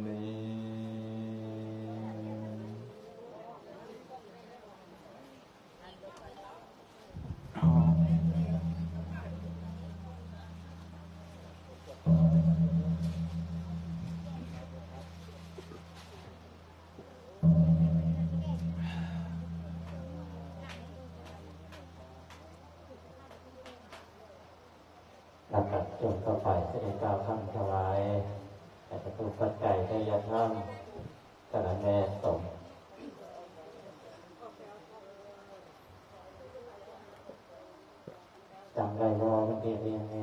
ลำดับจนต่อไปจะได้กล่าวคำถวายแต่ประตูปัจจัยได้ยัดร่ำสารแม่สมจำได้รอมันเรียนเรียนไง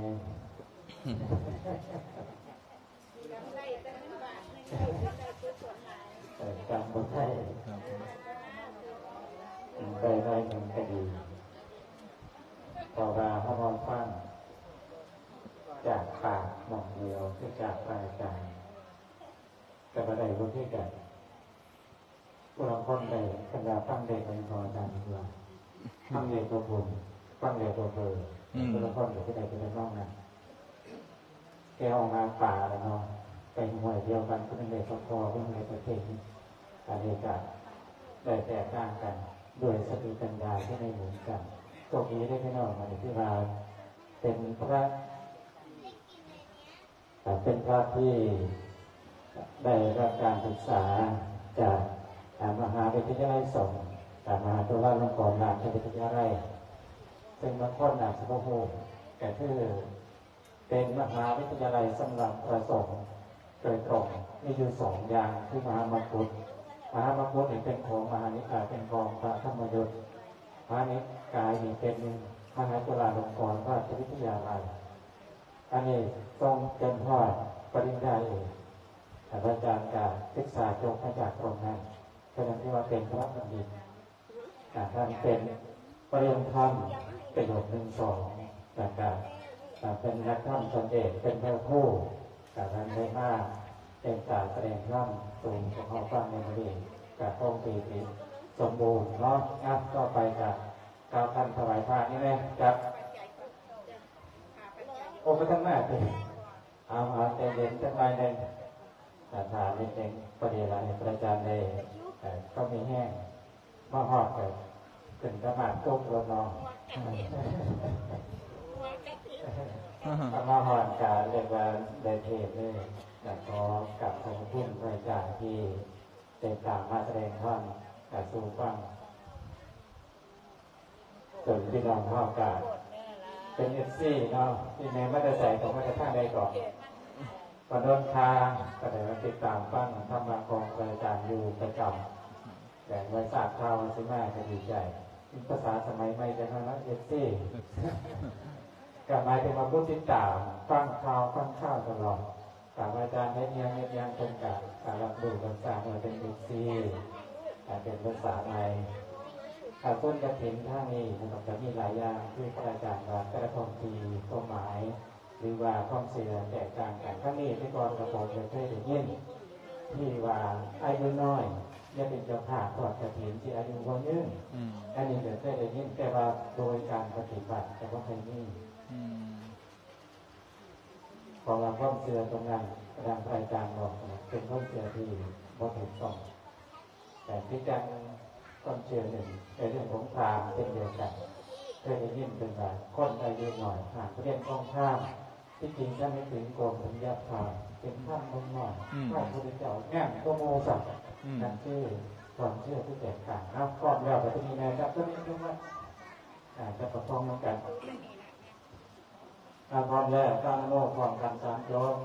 จำไม่ได้ไปได้หนึ่งคดีพอมาพระมรฟังจากปากหมองเดียวที่จากปลายใจแต่ประเดี๋ยวที่กันผู้ลงคนใดขณะฟังเด็กเป็นพอจำดีกว่าฟังเด็กตัวบุญฟังเด็กตัวเบอร์ผู้ลงคนอยู่ที่ใดเป็นน้องนั้นแกออกมาป่าแล้วเนาะไปหน่วยเดียวกันก็เป็นเด็กตัวพอเป็นเด็กตัวเก่งอะไรกันได้แตกต่างกันโดยสติปัญญาที่ไม่เหมือนกันตรงนี้ได้พี่น้องมาที่มาเป็นพระเป็นพระที่ได้รับการศึกษาจากมหาวิทยาลัยสงฆ์จากมหาจุฬาลงกรณราชวิทยาลัยซึ่งบางคนอาจจะโง่แต่คือเป็นมหาวิทยาลัยสำหรับประสงค์โดยตรงมีอยู่สองอย่างคือมหามกุฏมหามกุฏนี่เป็นของมหานิกายเป็นกองพระธรรมยุทธมหานิกายนี่เป็นมหาจุฬาลงกรณราชวิทยาลัยอันนี้ต้องเป็นพ่อปริญญาเอกอาจารย์การศึกษาจบมาจากตรงนั้นเพราะฉะนั้นที่ว่าเป็นพระบัณฑิตท่านเป็นปริญญาธรรมประโยชน์หนึ่งสองจากการเป็นนักธรรมสนเอกเป็นแพทย์ผู้จากนั้นได้มากเป็นการแสดงธรรมสูงของเขาฟังในบริเวณการท่องปีติสมบูรณ์เนาะอ่ะก็ไปจากการทำถวายพระนี่แน่จับโอ้ไปทั้งหน้าเลยเอาเอาใจเย็นสักหน่อยหนึ่งแต่ถามนิดนึงประเดี๋ยวเราในประจานได้ก็มีแห้งมาหอดเลยถึงประมาณตุ๊กรถนอนมาหอดการเรียกว่าได้เทศเลยแต่พอกับทางผู้บริจาคที่เต็มตามมาแสดงท่อนกับสู่ฟังส่วนที่น้องพ่อการเป็นเอฟซีเนาะที่แม่ไม่ได้ใส่ของมาจะท่าใดก่อนวันเดินทางก็ได้มาติดตามฟังธรรมะของอาจารย์อยู่ประจำแต่ไว้ทราบข่าวสิแม่ก็ดีใจภาษาสมัยใหม่จะนั่นนะเอฟซีก็หมายถึงมาพูดติดตามฟังข่าวฟังข่าวตลอดถามอาจารย์ให้เนียงเนียงเป็นกับการรับรู้ภาษาเราเป็นเอฟซีเป็นภาษาไทยถ้าต้นกระถิ่นท่านี้นะครับจะมีหลายอย่างที่อาจารย์ว่ากระทงทีความหมายหรือว่าความเสื่อแตกต่างกันทั้งนี้ที่ก่อนกระผมจะเคยได้ยินที่ว่าอายุน้อยจะเป็นเจ้าภาพทอดกระถิ่นที่อายุวันยืนอันนี้เดี๋ยวเคยได้ยินแต่ว่าโดยการปฏิบัติแต่ว่าเคยมีเพราะว่าความเสื่อตรงนั้นดังอาจารย์บอกเป็นความเสื่อที่บ่ถูกต้องแต่ที่การความเชื่อหนึ่งในเรื่องของพรามเป็นเดียวกันเคยได้ยินเป็นว่าคนอายุหน่อยหากเรียนข้องข้ามที่จริงถ้าไม่ถึงกรมสัญญาพรามเป็นข้ามน้อยหน่อยข้าพระเจ้าแง่ก็โมสัตว์นั่นคือความเชื่อที่แตกต่างนะก่อนแล้วแต่ที่มีแนวครับก็นี่คือว่าจะประคองกันพร้อมแล้วการโน้พร้อมกันสามจบ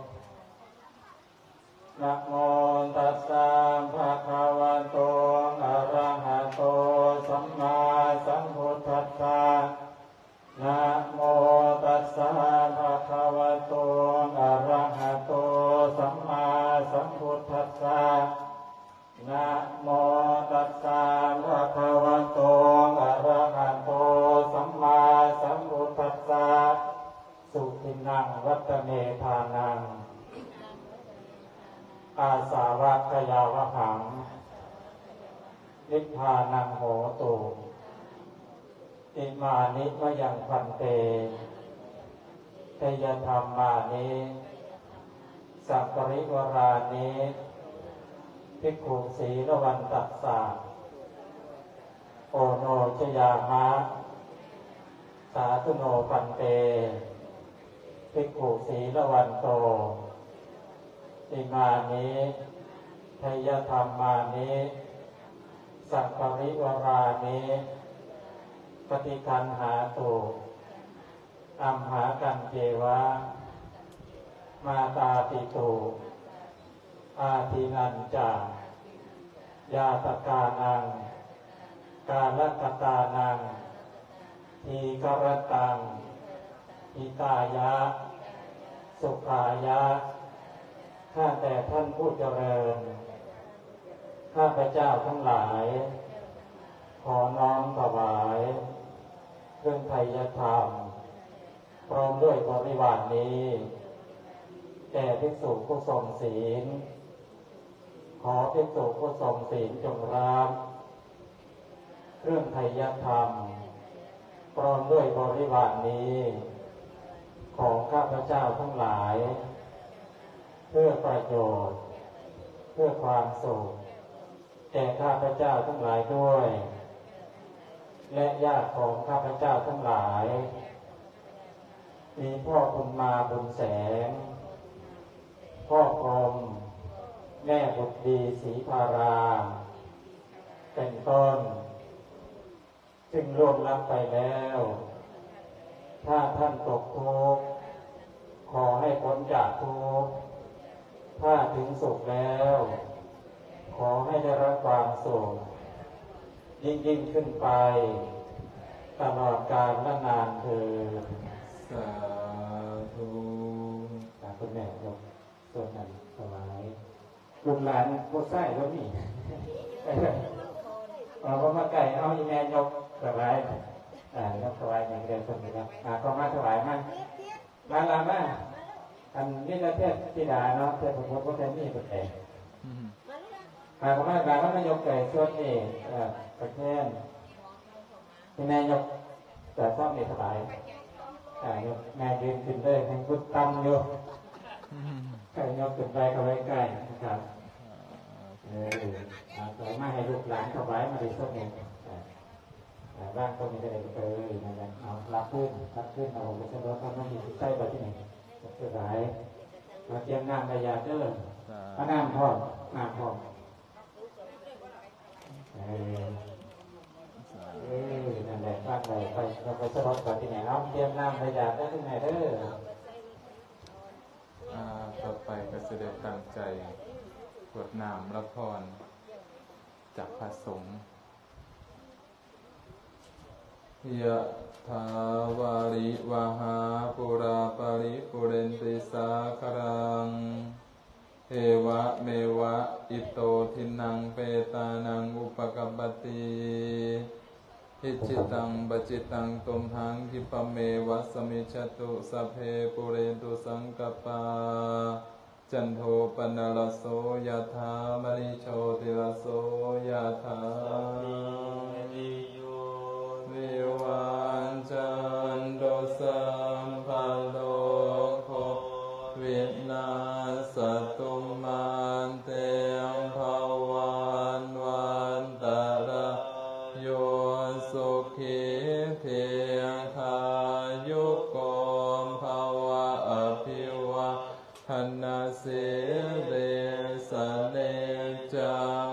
นะโมตัสสะภะคะวะโตอะระหะโตสัมมาสัมพุทธัสสะนะโมตัสสะภะคะวะโตอะระหะโตสัมมาสัมพุทธัสสะนะโมตัสสะภะคะวะโตอะระหะโตสัมมาสัมพุทธัสสะสุทินังวัตเมธานังอาสาวะขยาวะหังนิพพานังโหตุอิมานิมะยังพันเตเตยธรรมานิสัพปริวรานิภิกขุสีละวันตัสสะโอโนชยามะสาธุโนพันเตภิกขุสีละวันโตอิมานิไทยธรรมมานิสัพปริวรานิปฏิคันหาตุอัมหากันเจวะมาตาปิตุอาทินันจายาตกานังกาลกตานังทีกรตังอิตายะสุขายะข้าแต่ท่านผู้เจริญข้าพเจ้าทั้งหลายขอน้อมถวายเครื่องไทยธรรมพร้อมด้วยบริวารนี้แก่ภิกษุผู้ทรงศีลขอภิกษุผู้ทรงศีลจงรับเครื่องไทยธรรมพร้อมด้วยบริวารนี้ของข้าพเจ้าทั้งหลายเพื่อประโยชน์เพื่อความสุขแก่ข้าพเจ้าทั้งหลายด้วยและญาติของข้าพเจ้าทั้งหลายมีพ่อบุญมาบุญแสงพ่อพรหมแม่บุตรดีศรีภาราเป็นต้นซึ่งล่วงลับไปแล้วถ้าท่านตกทุกข์ขอให้พ้นจากทุกข์ถ้าถึงสุขแล้วขอให้ได้รับความสุขยิ่งยิ่งขึ้นไปตลอดกาลและนานเถิดสาธุสาธุแม่ยกส่วนนั้นถวายลูกหลานผู้ใส่แล้วนี่เอาพอมาไก่เอาอีแม่ยกถวายอ่ายกถวายอย่างเดียวคนนี้นะอ่าก็มาถวายมามาลามาอันนี้ละเทศธิดาเนาะเทศสมมติว่าเทศนี่เป็นเองมาก็มาการก็มายกไก่ส่วนนี้ประเทศที่แม่ยกแต่ชอบในถวายอ่ายกแม่ยืนขึ้นเลยให้กุดตั้มอยู่ใครยกขึ้นไปก็ไว้ใกล้นะครับเออเอาถวายมาให้ลูกหลานถวายมาดีสักหนึ่งร่างตรงนี้จะได้เออนั่นแหละเอารับขึ้นรับขึ้นเอาไปสำรวจทำให้ดีใส่ไปที่ไหนจะหายมาเตรียมน้ำระยะเด้อพระน้ำพร้อมน้ำพร้อมเออเออนั่นแหละบ้านไหนไปเราไปสำรวจไปที่ไหนเอาเตรียมน้ำระยะได้ที่ไหนเด้ออ่าต่อไปก็จะได้ตั้งใจกรวดน้ำรับพรจากพระสงฆ์ยะถาวาริวหาปุราปาริปุเรนติสาคารังเอวะเมวะอิโตทินังเปตานังอุปกัปปติอิจิตังปจิตังตุมหังคิปะเมวะสมิจฉตุสัพเพปุเรนตุสังกปปาจันโทปนรสโสยถามณิโชติรสโสยถาวิวันจันโตสัมปันโนโควินาศตุมาเตภวันวันตรายโยสุขีเทียคายุโกภวะอภิวะธนาสิริสเนจั